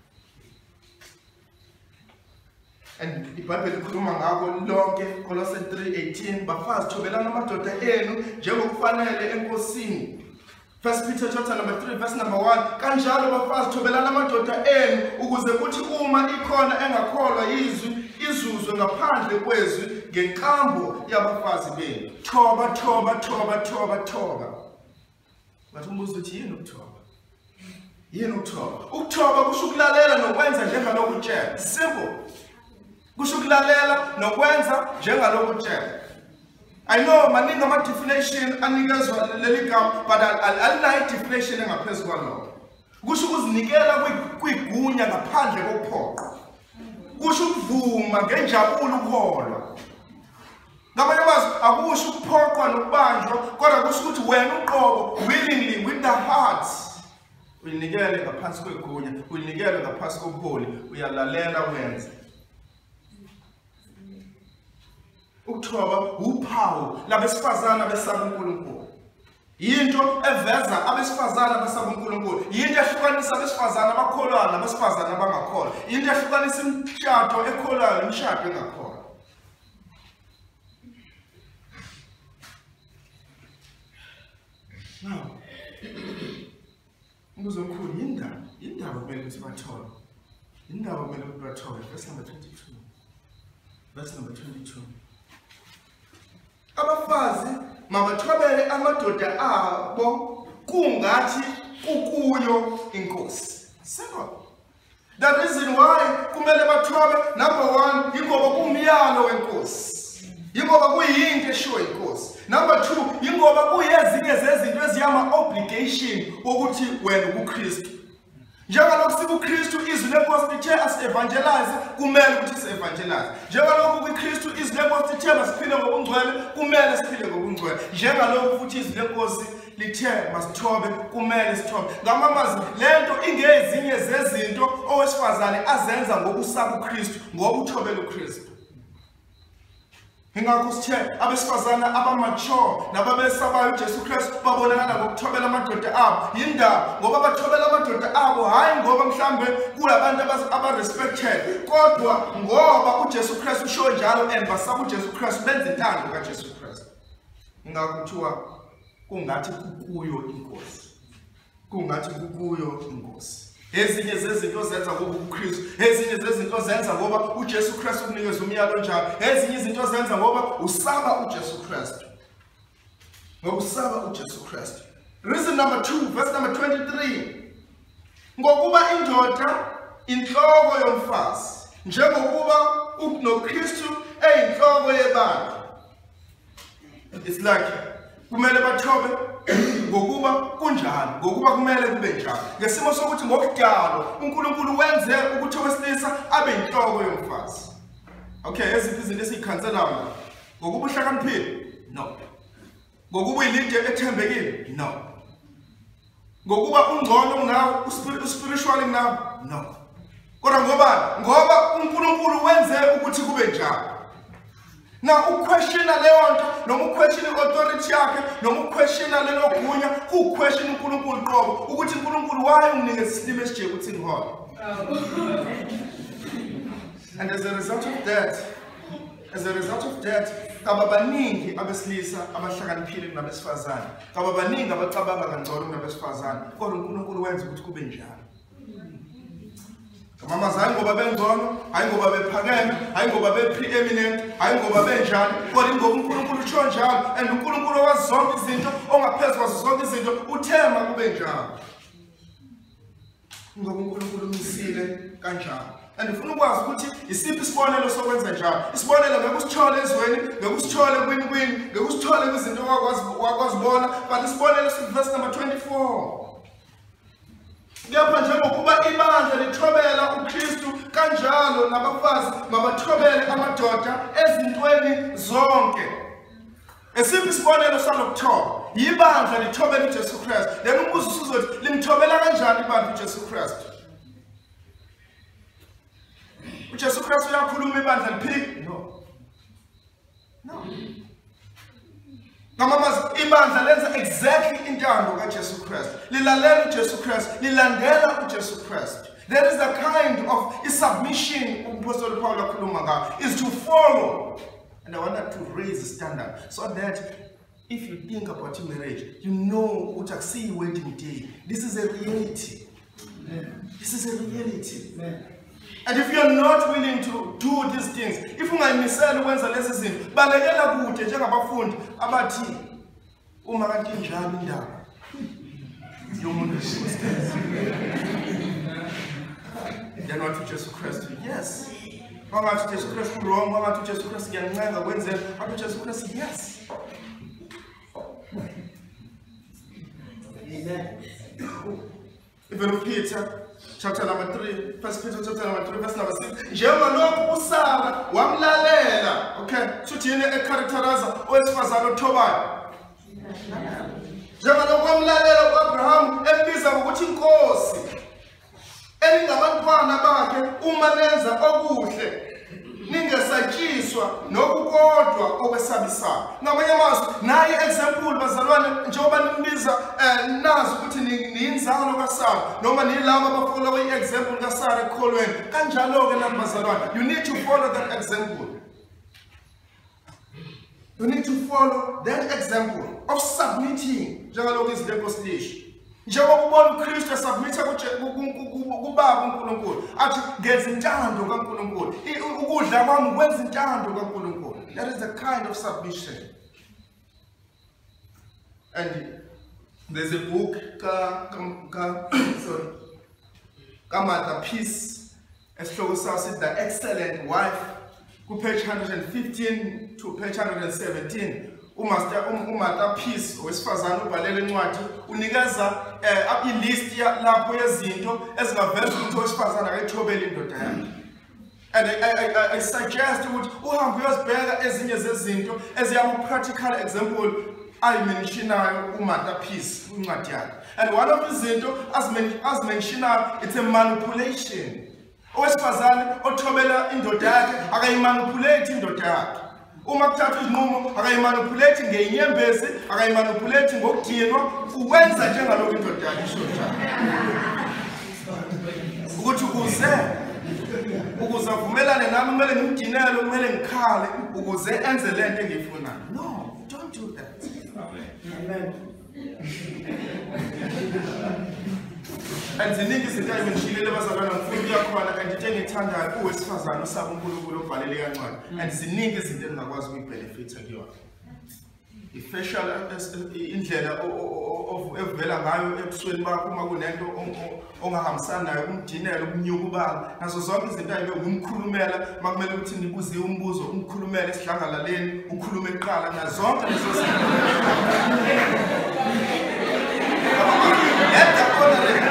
And iBhayibheli ikhuluma ngako lonke, Colossians three eighteen, bafazi thobelana amadoda enu njengokufanele enkosini. First Peter chapter number three verse number one, kanjalo bafazi thobelana amadoda enu ukuze kuthi uma ikhona engakholwa izwi izuzwe ngaphandle kwezwi ngenkambo yabafazi benu. Thoba thoba thoba thoba thoba. Bathi umbuzo uthi yini ukuthoba? Yini ukuthoba? Ukuthoba kusho ukulalela nokwenza njengalokhu utshela. Simple. Kusho ukulalela nokwenza njengalokhu utshela. I know maningi ama definition anikezwa leli gama, but alinayo definition engaphezulu kwalokho. Kusho ukuzinikela kwigunya ngaphandle kokuphoqa. Kusho ukuvuma ngenjabulo ukholwa. Ngamanye amazwi akusho ukuphoqwa nokubanjwa, kodwa kusho ukuthi wena uqobo willingly with the heart uyinikele ngaphansi kwegunya, uyinikele ngaphansi kobuholi, uyalalela wenze. Ukuthoba uphawu labesifazane abesaba uNkulunkulu. Yinto eveza abesifazane abesaba uNkulunkulu. Yinto ehlukanisa abesifazane abakholwayo nabesifazane abangakholwa. Yinto ehlukanisa imishado ekholwayo nemishado engakholwa. Now, umbuzo omkhulu yindaba, yindaba kumele ukuthi bathobe. Yindaba kumele ukuthi bathobe. Verse number twenty-two. Verse number twenty-two. Abafazi mabathobele amadoda abo kungathi kukuyo inkosi. Simple. The reason why kumele bathobe, number one, yingoba kumyalo wenkosi. Yingoba kuyinto eshiwo inkosi. Number two, yingoba kuyezinye zezinto eziyama obligation ukuthi wena uKristu. Njengalokhu sikuKristu izwi lenkosi lithe as-evangelize, kumele ukuthi si-evangelize. Njengalokhu kuKristu izwi lenkosi lithe masiphile ngobungcwele, kumele siphile ngobungcwele. Njengalokhu futhi izwi lenkosi lithe masithobe, kumele sithobe. Ngamamazwi lento ingezinye zezinto owesifazane azenza ngokusaba uKristu, ngoba uthobela uKristu. Ingakho sithe abesifazane abamature nababesabayo uJesu Kristu babonakala ngokuthobela amadoda abo. Yindaba ngoba bathobela amadoda abo, hayi ngoba mhlambe kulabantu abarespected, kodwa ngoba uJesu Kristu usho njalo and basaba uJesu Kristu benza intando kaJesu Kristu. Ingakho kuthiwa kungathi kukuyo inkosi. Kungathi kukuyo inkosi. Ezinye zezinto zenza ngoba uKristu, ezinye zezinto zenza ngoba uJesu Kristu unikeza umyalo njalo, ezinye izinto zenza ngoba usaba uJesu Kristu. Ngoba usaba uJesu Kristu. Reason number two, verse number twenty-three. Ngokuba indoda inhloko yomfazi, njengokuba uNokristu eyinhloko yebandla. It's like kumele bathobe ngokuba kunjalo, ngokuba kumele kube njalo. Ngesimo sokuthi ngokudalo uNkulunkulu wenze ukuthi owesilisa abe inhloko yomfazi. Okay, eziphi izinto esiyikhanselayo? Ngokuba uhlakaniphile? No. Ngokuba ilide ethembekile? No. Ngokuba ungcono kunawe, uspiritual kunawe? No. Kodwa ngoba ngoba uNkulunkulu wenze ukuthi kube njalo. Now uquestiona leyo nto, noma uquestiona authority yakhe, noma uquestiona lelo gunya, uquestiona uNkulunkulu qobo ukuthi uNkulunkulu waye unginikeza isilimo esije ukuthi ngihole. And as a result of that, as a result of that, kaba baningi abesilisa abahlakaniphile kunabesifazane, kaba baningi abacabanga kangcono kunabesifazane, kodwa uNkulunkulu wenza ukuthi kube njalo. Mama hayi ngoba bengcono, hayi ngoba bephakeme, hayi ngoba be-preeminent, hayi ngoba benjani, kodwa ingoba uNkulunkulu utsho njalo, and uNkulunkulu wazi zonke izinto, ongaphezu kwazo zonke izinto, uthema kube njalo. Ngoba uNkulunkulu umisile kanjalo. And ufuna ukwazi ukuthi isiphi isibonelo sokwenza njalo. Isibonelo ngeke usithole ezweni, ngeke usithole kwini-kwini, ngeke usithole kwizinto wakwazibona, but isibonelo siverse number twenty-four. Kepha njengokuba ibandla lithobela uKristu kanjalo nabafazi mabathobele amadoda ezintweni zonke. Esiphi isibonelo salokuthoba? Ibandla lithobela uJesu Kristu. Then umbuzo usuzothi limthobela kanjani ibandla uJesu Kristu? uJesu Kristu uyakhuluma ibandla liphike? No. No. Ngamamazi ibandla lenza exactly intando kaJesu Kristu. Lilalela uJesu Kristu, lilandela uJesu Kristu. There is a kind of a submission uMpostoli Paul akhuluma ngayo, is to follow. And I wanted to raise the standard so that if you think about your marriage, you know what I see wedding day. This is a reality. Amen. This is a reality. Amen. And if you are not willing to do these things, if ungayimisela ukwenza lezi zinto, balekela kude njengabafundi abathi uma kanti njalo indaba yomuntu weSikhosikazi. Then what uJesu Kristu? Yes. Wangathi uJesu Kristu wrong, wangathi uJesu Kristu ngiyancenga kwenzela, wathi uJesu Kristu yes. Amen. Even Peter chapter number three, First Peter chapter number three, verse number six. Njengalokhu uSara wamlalela, okay, suthi yena echaracterize owesifazane othobayo. Njengalokhu wamlalela uAbraham embiza ngokuthi inkosi, elingabantwana bakhe uma nenza okuhle, ningesatshiswa nokukodwa okwesabisayo. Ngamanye amazwi, nayi example bazalwane njengoba nimbiza nazi ukuthi niyinzalo kaSara noma nilabo abafollow i-example kaSara ekholweni, kanjalo ke nani bazalwane, you need to follow that example. You need to follow that example of submitting njengalokho izinto esisho. Njengoba ubona uKristu esubmita kubaba uNkulunkulu, athi ngenza intando kaNkulunkulu, ukudla kwami kwenza intando kaNkulunkulu. That is a kind of submission. And there's a book ka ka sorry Kamata Peace, esihloko sayo sithi The Excellent Wife, ku page one hundred fifteen to page one hundred seventeen. Umaster uMata Peace owesifazane ubhalele incwadi unikeza eh ilist lapho yezinto ezingaveza ukuthi owesifazane akayithobeli indoda yakhe. And I, I, I, I suggest ukuthi uhambe uyozibheka ezinye zezinto eziyama practical example ayimentionayo uMata Peace incwadi yakhe. And one of the zinto as mentionayo, it's a manipulation. Owesifazane othobela indoda yakhe akayimanipulate indoda yakhe. Uma kuthatha izinqumo akayimanipulate ngeinyembezi, akayimanipulate ngokudinwa, ukwenza njengalokho indoda yakhe isho njalo. Ukuthi ukuze ukuze avumelane nami kumele ngimdinele, kumele ngikhale ukuze enze lento engiyifunayo. No, don't do that. Amen. And ziningi izinto ayimshilele bazalwana ngifuna ukuyakhona and into engithandayo uwesifazane usaba uNkulunkulu obhalele kancane and ziningi izinto engakwazi ukubenefita kuyona. i-facial indlela evela ngayo ebusweni bakho uma kunento ongahambisani nayo, ukumdinela, ukunyuka ubala, nazo zonke izinto ayibe ukumkhulumela uma kumele ukuthi nibuziwe umbuzo, umkhulumela esidlangalaleni, ukhulume eqala, nazo zonke lezo zinto. Yedwa khona le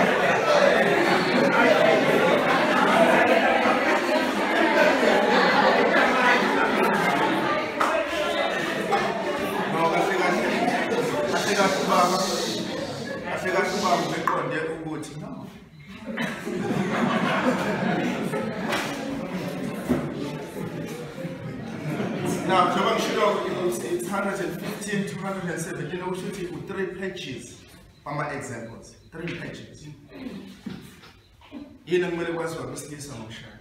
now, it's one hundred fifteen, two hundred seventeen, we should take three pages for my examples. Three pages. You know, what was what was this on shot?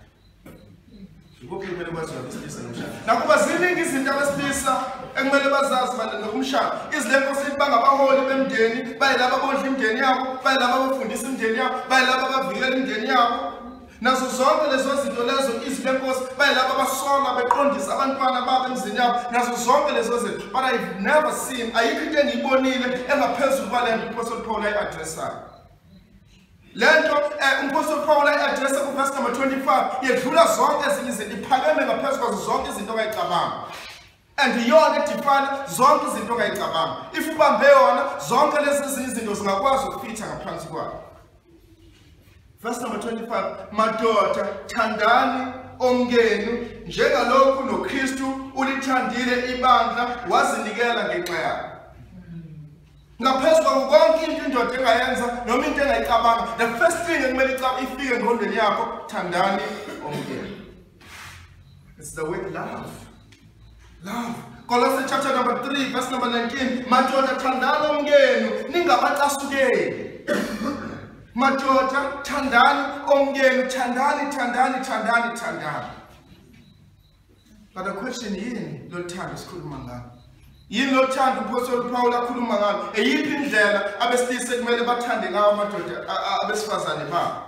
Now, because the thing is in the space, and when the bazaars were in the shop, is the person bang about holding them daily, by lava boshing Daniel, by lava fundism Daniel, by lava villain Daniel. Now, so zonke lezo zinto lezo izilekos by lava basola beqondisa abantwana babo emzinyabo. Now, so zonke lezo zinto, but I've never seen ayikho into engiyibonile engaphezulu kwalento uPaul Paul ayi-addressayo. Lento uMapostle Paul ayi-addressa ku verse number twenty-five, yedlula zonke ezinye izinto, iphakeme ngaphezu kwazo zonke izinto ongayicabanga. And yona edifana zonke izinto ongayicabanga. If ubambe yona zonke lezi ezinye izinto zingakwazi ukufitha ngaphansi kwayo. Verse number twenty-five, madoda thandani omkenu njengalokhu noKristu ulithandile ibandla wazinikela ngenxa yakhe. Ngaphezu kwako konke into indoda engayenza noma into engayicabanga, the first thing ekumele ifike engqondweni yakho, thandani omkenu. It's the word love. Love. Colossians chapter number three, verse number nineteen, madoda thandani omkenu ningabacasukeli. Madoda thandani omkenu, thandani, thandani, thandani, thandani. But the question yini lo thando sikhuluma ngalo? Yini lo thando uPaul Paul akhuluma ngalo? Eyiphi indlela abesilisa kumele bathande ngawo amadoda abesifazane babo?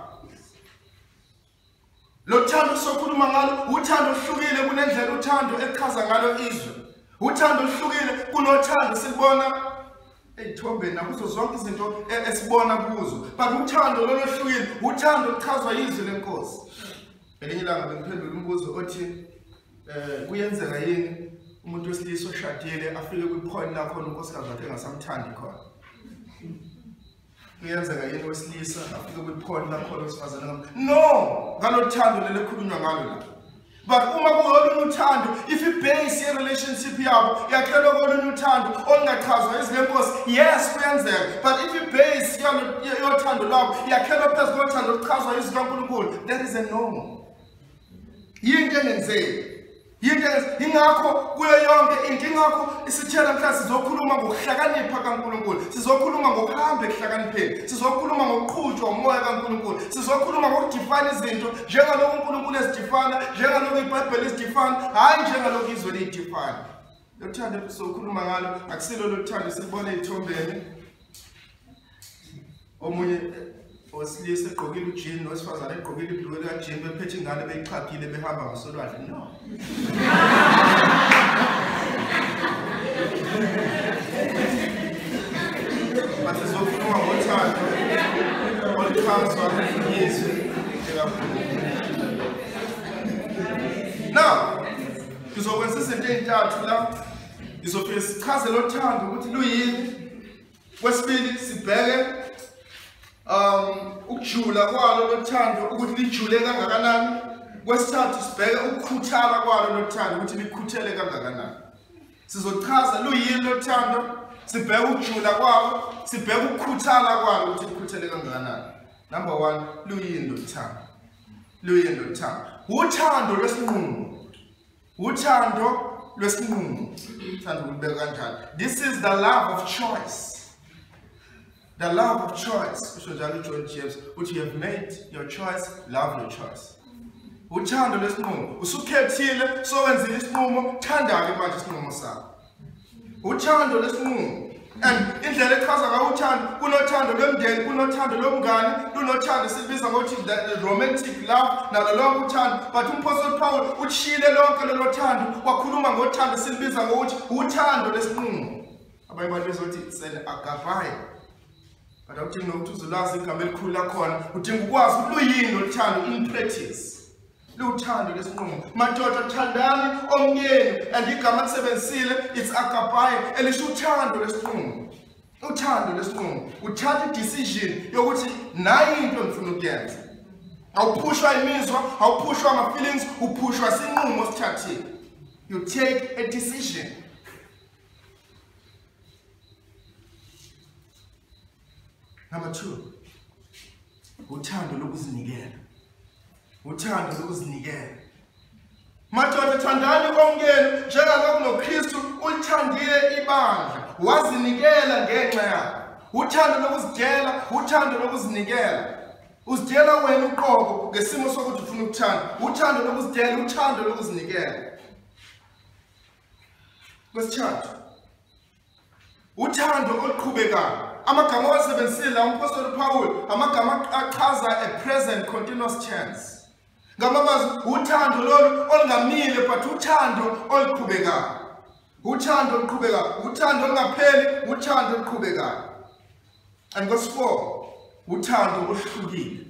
Lo thando sokhuluma ngalo uthando ohlukile kunendlela uthando echaza ngalo izwe. Uthando ohlukile kunothando silibona eyithombeni nakuzo zonke izinto esibona kuzo. But uthando lolohlukile uthando lichazwa izwi lenkosi. Elinye ilanga bengiphendula umbuzo othi eh kuyenzeka yini umuntu wesilisa oshadile afike kwipoint la khona unkosikazi wakhe engasamthandi khona? Kuyenzeka yini wesilisa afike kwipoint la khona usifazane ngam? No, ngalothando lele khulunywa ngalo la. But uma kuholunye uthando, if you base your relationship yabo yakhelwa kolunye uthando olungachazwa izilenkosi, yes kuyenzeka. But if you base your thando labo yakhelwa phezu kothando oluchazwa izwi kaNkulunkulu, that is a no. Yinto engenzeki. Yinto ingakho kuyo yonke into ingakho isithela mhlawumbe sizokhuluma ngokuhlakanipha kaNkulunkulu, sizokhuluma ngokuhamba ekuhlakanipheni, sizokhuluma ngokuqhutshwa umoya kaNkulunkulu, sizokhuluma ngokudefine izinto njengalokho uNkulunkulu ezidefine, njengalokho iBhayibheli ezidefine, hayi njengalokho izwe lidefine. Lo thando sizokhuluma ngalo akusilo lo thando silibona ezithombeni. Omunye osilisa egqokile ujini nosifazane egqokile ibhulukwe lika-jean bephethe ingane beyichagile behamba ngasolwandle. No. But sizokhuluma ngothando oluchazwa yizwi likaNkulunkulu. Now, ngizokwenza izinto ey'ntathu la. Ngizofike sichaze lo thando ukuthi luyini. Kwesibili sibheke um ukujula kwalo lothando ukuthi lijule kangakanani. Kwesithathu sibheke ukukhuthala kwalo lothando ukuthi likhuthele kangakanani. Sizochaza luyini lothando, sibheke ukujula kwalo, sibheke ukukhuthala kwalo ukuthi likhuthele kangakanani. Number one, luyini lothando. Luyini lothando. Uthando lwesinqumo. Uthando lwesinqumo. Uthando kubeka kanjani? This is the love of choice. The love of choice, which was John James, which you have made your choice, love your choice. Uthando lesinqumo, usukhethile so wenzile isinqumo, thanda ke manje isinqumo sakho. Uthando lesinqumo, And indlela echaza ngayo uthando, kunothando lomndeni, kunothando lomngane, lunothando silibiza ngokuthi the romantic love nalo lonke uthando. But uMpostoli Paul utshile lonke lelo thando, wakhuluma ngothando silibiza ngokuthi uthando lesinqumo. Abanye abantu bezothi it's an agape. But awuthi nokuthi uzolazi igama elikhulu lakhona, udinga ukwazi ukuthi luyini uthando in practice. Luthando lesinqumo. Madoda thandani omyeni, and igama lisebenzisile it's agape elisho uthando lesinqumo. Uthando lesinqumo. Uthatha decision yokuthi nayi into engifuna ukuyenza. Awuphushwa imizwa, awuphushwa ama feelings, uphushwa sinqumo osithathile. You take a decision. Number two, uthando lokuzinikela. Uthando lokuzinikela. Madoda thandani omyeni njengalokhu noKristu ulithandile ibandla, wazinikela ngenxa yakho. Uthando lokuzidela, uthando lokuzinikela. Uzidela wena uqobo ngesimo sokuthi ufuna ukuthanda. Uthando lokuzidela, uthando lokuzinikela. Kwesithathu, uthando oluqhubekayo. Amagama awasebenzisile uMpostoli Paul, amagama achaza a present continuous tense. Ngamamazi uthando lolu olungamile but uthando oluqhubekayo. Uthando oluqhubekayo, uthando olungapheli, uthando oluqhubekayo. And verse four, uthando oluhlukile.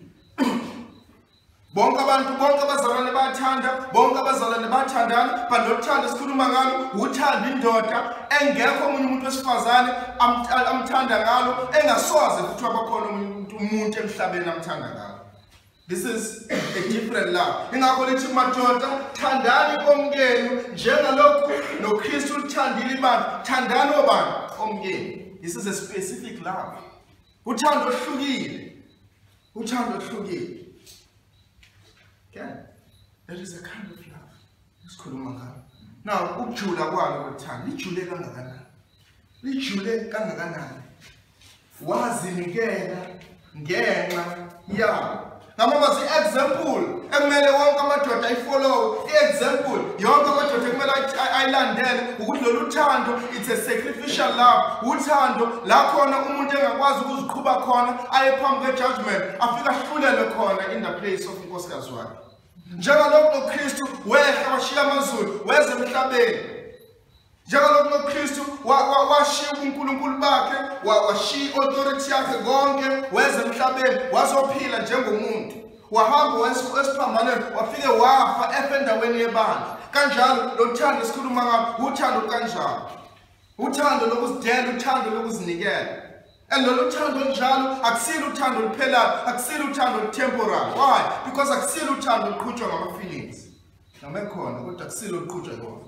Bonke abantu, bonke abazalwane bayathanda, bonke abazalwane bayathandana, but lo thando sikhuluma ngalo uthanda indoda engekho omunye umuntu wesifazane amthanda ngalo, engasoze futhi wabakhona umuntu umuntu emhlabeni amthanda ngalo. This is a different love. Ingakho lithi madoda thandani omyeni njengalokhu noKristu uthandile ibandla, thandani obani omyeni. This is a specific love. Uthando oluhlukile. Uthando oluhlukile. Okay? That is a kind of love. Sikhuluma ngalo. Now, ukujula kwalo kothando, lijule kangakanani? Lijule kangakanani? Wazinikela ngenxa yawo. Ngamamazi example ekumele wonke amadoda ayifollow. I-example yonke amadoda ekumele ayilandele ukuthi lolu thando it's a sacrificial love. Uthando la khona umuntu engakwazi ukuziqhuba khona aye phambi kwe-judgment, afika ahlulele khona in the place of unkosikazi wakhe. Njengalokhu noKristu wehla washiya amazulu weze emhlabeni. Njengalokhu noKristu washiya uNkulunkulu bakhe, washiya authority yakhe konke weze emhlabeni wazophila njengomuntu. Wahamba wesiphambaneni wafike wafa efendaweni yebandla. Kanjalo lo thando sikhuluma ngalo uthando kanjalo. Uthando lokuzidela, uthando lokuzinikela. And lolu thando njalo akusile uthando luphelayo, akusile uthando temporary. Why? Because akusile uthando luqhutshwa ngama feelings. Namekhona kodwa akusile luqhutshwa ngona.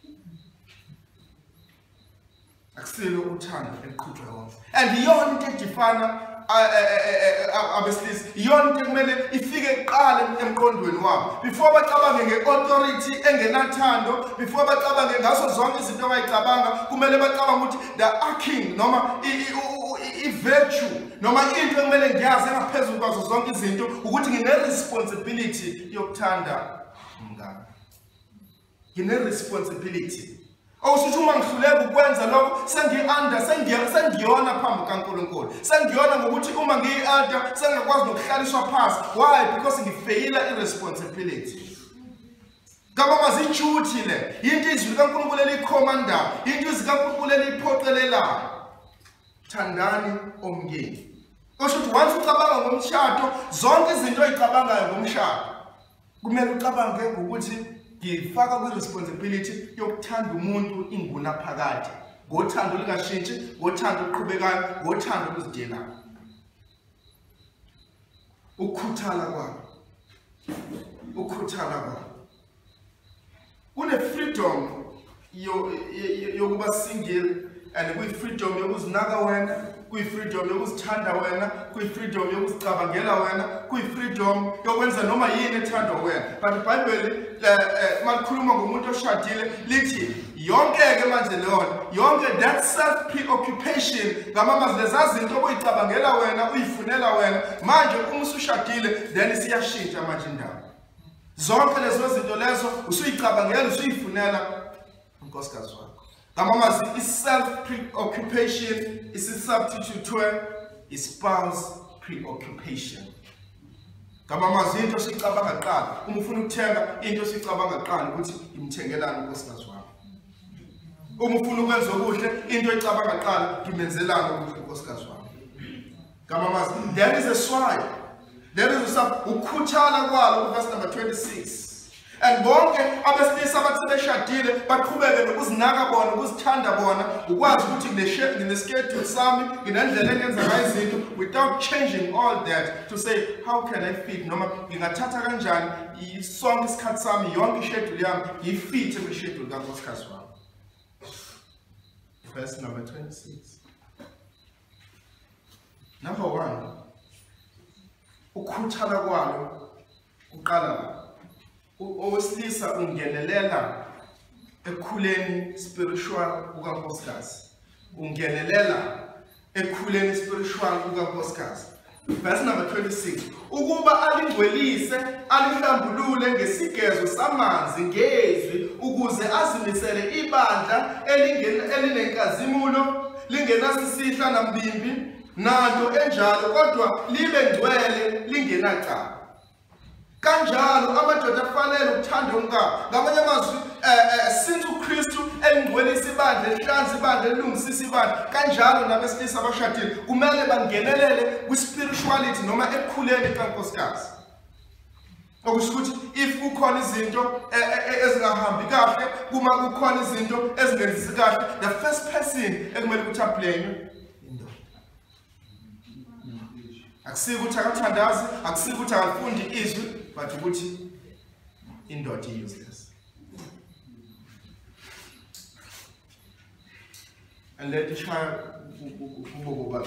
Akusile uthando eliqhutshwa ngona. And iyona into edifana abesilisa, iyona into kumele ifike iqale emqondweni wabo. Before bacabange nge-authority engenathando, before bacabange ngaso zonke izinto abayicabanga, kumele bacabange ukuthi the acting noma i-virtue noma into ekumele ngiyazi engaphezulu kwazo zonke izinto ukuthi ngine-responsibility yokuthanda umngane. Ngine-responsibility. Awusuthi uma ngihluleka ukwenza lokho sengi-under sengiyona phambi kaNkulunkulu. Sengiyona ngokuthi uma ngiyi-under sengakwazi nokuhlaliswa phansi. Why? Because ngifeyila i-responsibility. Ngamamazi i-duty le, into izwi likaNkulunkulu eliyikhomanda, into izwi likaNkulunkulu eliyiphoqelelayo. Thandani omyeni. Kusho ukuthi once ucabanga ngomshado, zonke izinto oyicabangayo ngomshado kumele ucabange ngokuthi ngifaka kwi-responsibility yokuthanda umuntu inguna phakathi. Ngothando lingashintshi, ngothando oluqhubekayo, ngothando oluzidelayo. Ukukhuthala kwabo. Ukukhuthala kwabo. Kune freedom yokuba single, and kuyi freedom yokuzinaka wena, kuyi freedom yokuzithanda wena, kuyi freedom yokuzicabangela wena, kuyi freedom yokwenza noma yini ethandwa wena. But iBhayibheli malikhuluma ngomuntu oshadile lithi yonke ke manje leyo, yonke that self preoccupation ngamamazi lezi zinto obuyicabangela wena, uyifunela wena, manje uma usushadile then siyashintsha manje indaba. Zonke lezo zinto lezo usuyicabangela, usuyifunela unkosikazi wakho. Kamamazi self-preoccupation is a substitute to a spouse preoccupation. Kamamazi into sicabanga qala, uma ufuna ukuthenga into sicabanga qala ukuthi imthengelana unkosikazi wakho. Uma ufuna ukwenza okuhle into ecabanga qala ngimenzelana okuhle unkosikazi wakho. Kamamazi, there is a swine. There is a sub ukhuthala kwalo verse number twenty-six. And bonke abesilisa abathi beshadile baqhubeke nokuzinaka bona ukuzithanda bona ukwazi ukuthi ngine-schedule sami nginendlela engenza ngayo izinto without changing all that to say how can I fit noma ngingathatha kanjani sonke isikhathi sami yonke ishedule yami ngiyifithe kwishedule kankosikazi wami. Verse number twenty-six. Number one, ukhuthala kwalo uqala owesilisa ungenelela ekukhuleni spiritual kukankosikazi. Ungenelela ekukhuleni spiritual kukankosikazi. Verse number twenty-six. Ukuba alingwelise alihlambulule ngesigezo samanzi ngezwi ukuze azimisele ibandla elinenkazimulo lingenasisihla nambimbi nanto enjalo kodwa libe ngcwele lingenacala. Kanjalo amadoda afanele ukuthanda umkabo. Ngamanye amazwi since uKristu engcwelisa ibandla ehlanza ibandla elungisisa ibandla kanjalo nabesilisa abashadile kumele bangenelele kwi-spirituality noma ekukhuleni kankosikazi. Okusho ukuthi if kukhona izinto ezingahambi kahle kuma kukhona izinto ezingenzisi kahle the first person ekumele ukuthi ablame indoda. Akusike ukuthi akathandazi, akusike ukuthi akafundi izwi, but ukuthi indoda useless. And let the child go.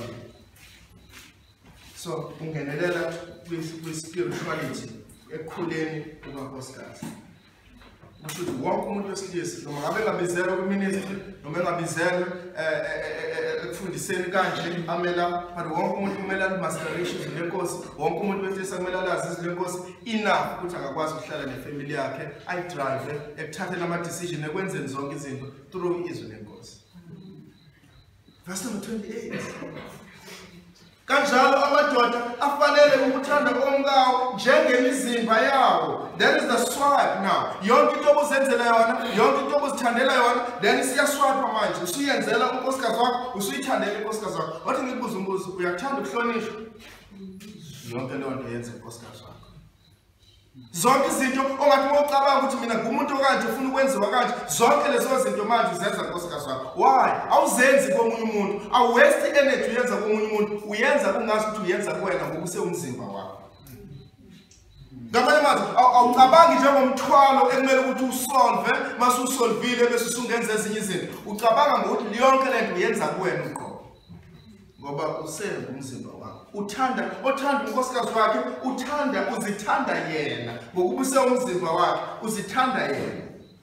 So ungenelela with spirituality ekukhuleni kukankosikazi. Ukuthi wonke umuntu wesilisa noma ngabe ngabizela kwiministry noma ngabizela ekufundiseni kanje amela but wonke umuntu kumele amasteration izinkosi, wonke umuntu wesilisa kumele alazi izinkosi enough ukuthi angakwazi ukuhlala nefamily yakhe ayidrive ekuthatheni ama decision ekwenzeni zonke izinto through izwi lenkosi. Verse number twenty-eight. Kanjalo amadoda afanele ukuthanda omkawo njengemizimba yawo. That is the swipe now. Yonke into obuzenzela yona, yonke into obuzithandela yona, then siyaswipe manje. Usuyenzela unkosikazi wakho, usuyithandela unkosikazi wakho. Wathi ngikubuza umbuzo, uyakuthanda ukuhlonishwa? Yonke leyo nto yenza unkosikazi wakho. Zonke izinto ongathi mawucabanga ukuthi mina ngumuntu okanje ufuna ukwenziwa kanje, zonke lezo zinto manje uzenza unkosikazi wakho. Why? Awuzenzi komunye umuntu, awu waste energy uyenza komunye umuntu, uyenza kungazi ukuthi uyenza kuwena ngoba usewumzimba wakho. Ngamanye amazwi awucabangi njengomthwalo ekumele ukuthi usolve, mase usolvile bese usungenza ezinye izinto. Ucabanga ngokuthi yonke lento uyenza kuwena uqobo. Ngoba usenza umzimba wakho. Uthanda, othanda unkosikazi wakhe, uthanda uzithanda yena. Ngokuba usewumzimba wakhe, uzithanda yena.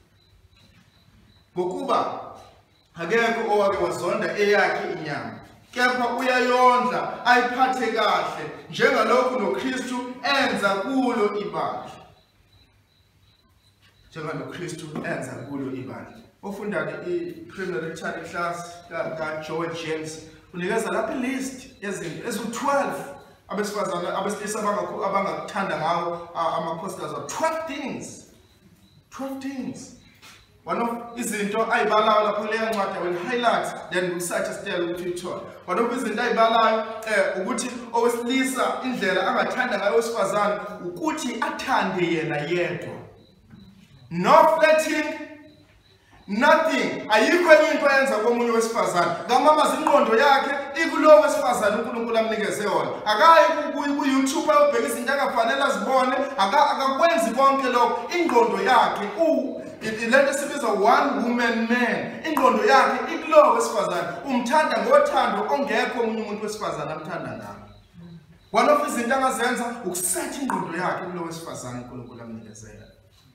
Ngokuba akekho owake wazonda eyakhe inyama. Kepha uyayondla ayiphathe kahle njengalokhu noKristu enza kulo ibandla. Njengalokhu enza kulo ibandla. Ofunda i-preparatory class ka-Joel James unikeza lapha i-list yezinto eziwu-twelve abesifazane abesilisa abangakuthanda ngawo amakhosikazi wabo. twelve things. twelve things. One of izinto ayibalayo lapho leyo ncwadi will highlight then usuggestele ukuthi uyithole. One of izinto ayibalayo eh ukuthi owesilisa indlela angathanda ngayo owesifazane ukuthi athande yena yedwa. No flirting, nothing. Ayikho enye into ayenza komunye wesifazane. Ngamama zinqondo yakhe ikulo wesifazane uNkulunkulu amnikeze yona. Akayi ku YouTube ayobheka izinto angafanele azibone, akakwenzi konke lokho. Ingqondo yakhe u lento sibiza one woman man. Ingqondo yakhe ikulo wesifazane. Umthanda ngothando ongekho omunye umuntu wesifazane amthanda ngakho. One of izinto angazenza ukusetha ingqondo yakhe kulo wesifazane uNkulunkulu amnikeze yona.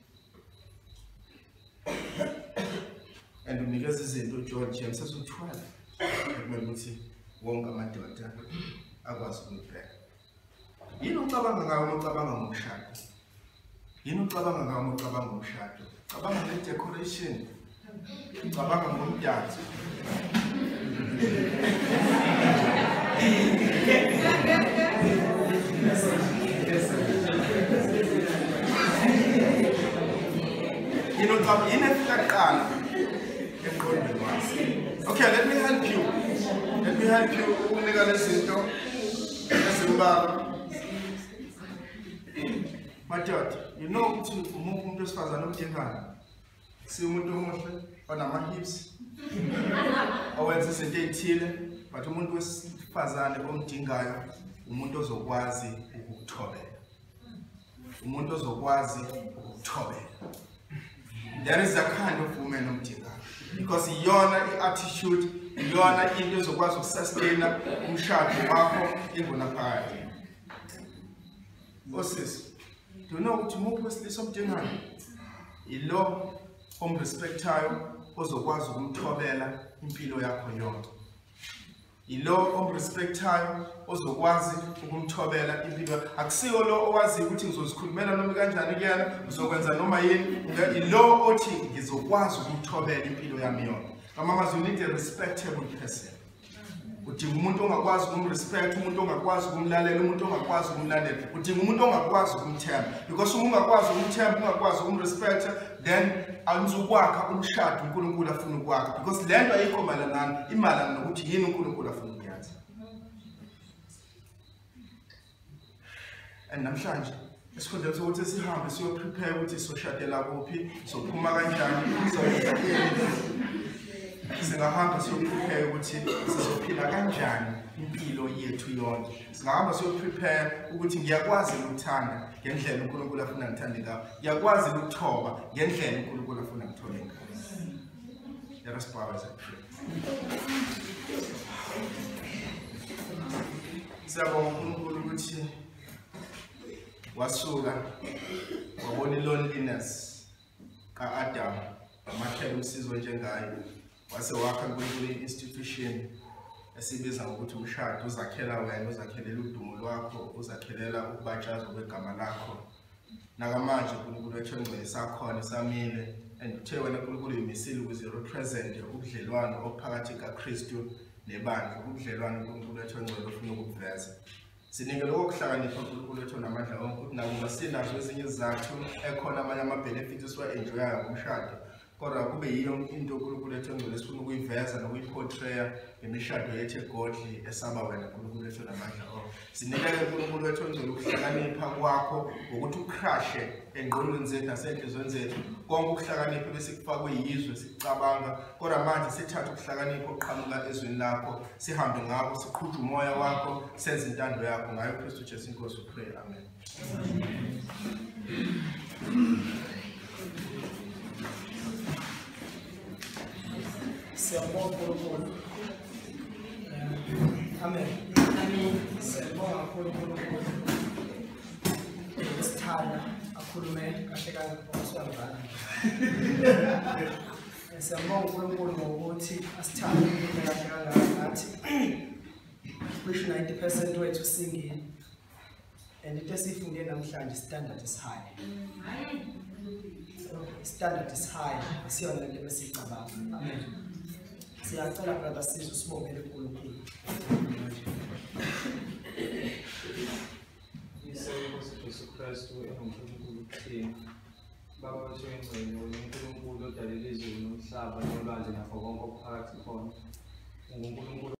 And unikeza izinto uJohn James esu-twelve ekumele ukuthi wonke amadoda akwazi ukubheka. Yini ucabanga ngayo uma ucabanga ngomshado? Yini ucabanga ngayo uma ucabanga ngomshado? Cabanga nge-decoration. Ngicabanga ngomdanso. You know, come in a okay, let me help you. Let me help you. My God, you know to move this fast and not in hand. See umuntu on my hips. Or when it's a day till, but umuntu wesifazane omdingayo, umuntu ozokwazi ukuthobela. Umuntu ozokwazi ukuthobela. There is a kind of woman omdingayo. Because iyona attitude, iyona into ezokwazi ukusustain umshado wakho ingonaphakade. Osisi, do you know ukuthi umuntu wesilisa omdingayo? Ilo omrespectayo ozokwazi ukumthobela impilo yakho yonke. Ilo omrespectayo ozokwazi ukumthobela impilo. Akusiyo lo owazi ukuthi ngizozikhulumela noma kanjani kuyena, uzokwenza noma yini. Ilo othi ngizokwazi ukumthobela impilo yami yonke. Mama, you need a respectable person. Udinga umuntu ongakwazi ukumrespect, umuntu ongakwazi ukumlalela, umuntu ongakwazi ukumlandela. Udinga umuntu ongakwazi ukumthemba. Because uma ungakwazi ukumthemba, ungakwazi ukumrespect, then awuzokwakha umshado uNkulunkulu afuna ukwakha. Because lento ayikho malana, imalana nokuthi yini uNkulunkulu afuna ukuyenza. And namhlanje esikhondla ukuthi sihambe siyo prepare ukuthi soshadela kuphi, sophuma kanjani, soyenza yini. Singahamba siyoprepare ukuthi sizophila kanjani impilo yethu yonke. Singahamba siyoprepare ukuthi ngiyakwazi ukuthanda ngendlela uNkulunkulu afuna ngithande ngayo. Ngiyakwazi ukuthoba ngendlela uNkulunkulu afuna ngithobe ngayo. Let us bow as I pray. Siyabonga uNkulunkulu ukuthi wasuka wabona i-loneliness ka-Adam amakhela umsizo njengayo. Wase wakha uNkulunkulu i-institution esibiza ngokuthi umshado, uzakhela wena, uzakhelela udumo lwakho, uzakhelela ukubatshazwa kwegama lakho. Nakamanje uNkulunkulu wethu engcwele sakhona samile, and uthe wena uNkulunkulu uyimisile ukuze represent ubudlelwano ophakathi kaKristu nebandla, ubudlelwano uNkulunkulu wethu engcwele ofuna ukuveza. Sinike lokho kuhlakanipha uNkulunkulu wethu namandla onke ukuthi nakuba sinazo ezinye izathu ekhona amanye ama-benefits esiwa-enjoyayo ngomshado, kodwa kube yiyo into uNkulunkulu wethu engcwele esifuna ukuyiveza nokuyiportraya ngemishado yethu egodli esaba wena uNkulunkulu wethu namandla onke. Sinikele uNkulunkulu wethu engcwele ukuhlakanipha kwakho ngokuthi ukrashe engqondweni zethu nasenhliziyweni zethu konke ukuhlakanipha bese kufakwe yizwe sicabanga, kodwa manje sithatha ukuhlakanipha oqhamuka ezweni lakho sihambe ngakho siqhuje umoya wakho senze intando yakho ngayo uKristu Jesu inkosi pray. Amen. Siyabonga uNkulunkulu. Amen. Siyabonga uNkulunkulu. Sithanda akhulume kahle kahle ngoswangana. Siyabonga uNkulunkulu ngokuthi asithande ukhulume kahle kahle ngathi. Cishe ninety percent wethu singile. And into esifunde namhlanje standard is high. Standard is high. Siyona lento besicabanga. Amen. Siyacela brother sizwe sibongele uNkulunkulu. Ngisebenza Jesu Kristu enguNkulunkulu kuthina. Baba wethu engcwele, uNkulunkulu odalile izulu nomhlaba nolwandle nakho konke okuphakathi khona. UNkulunkulu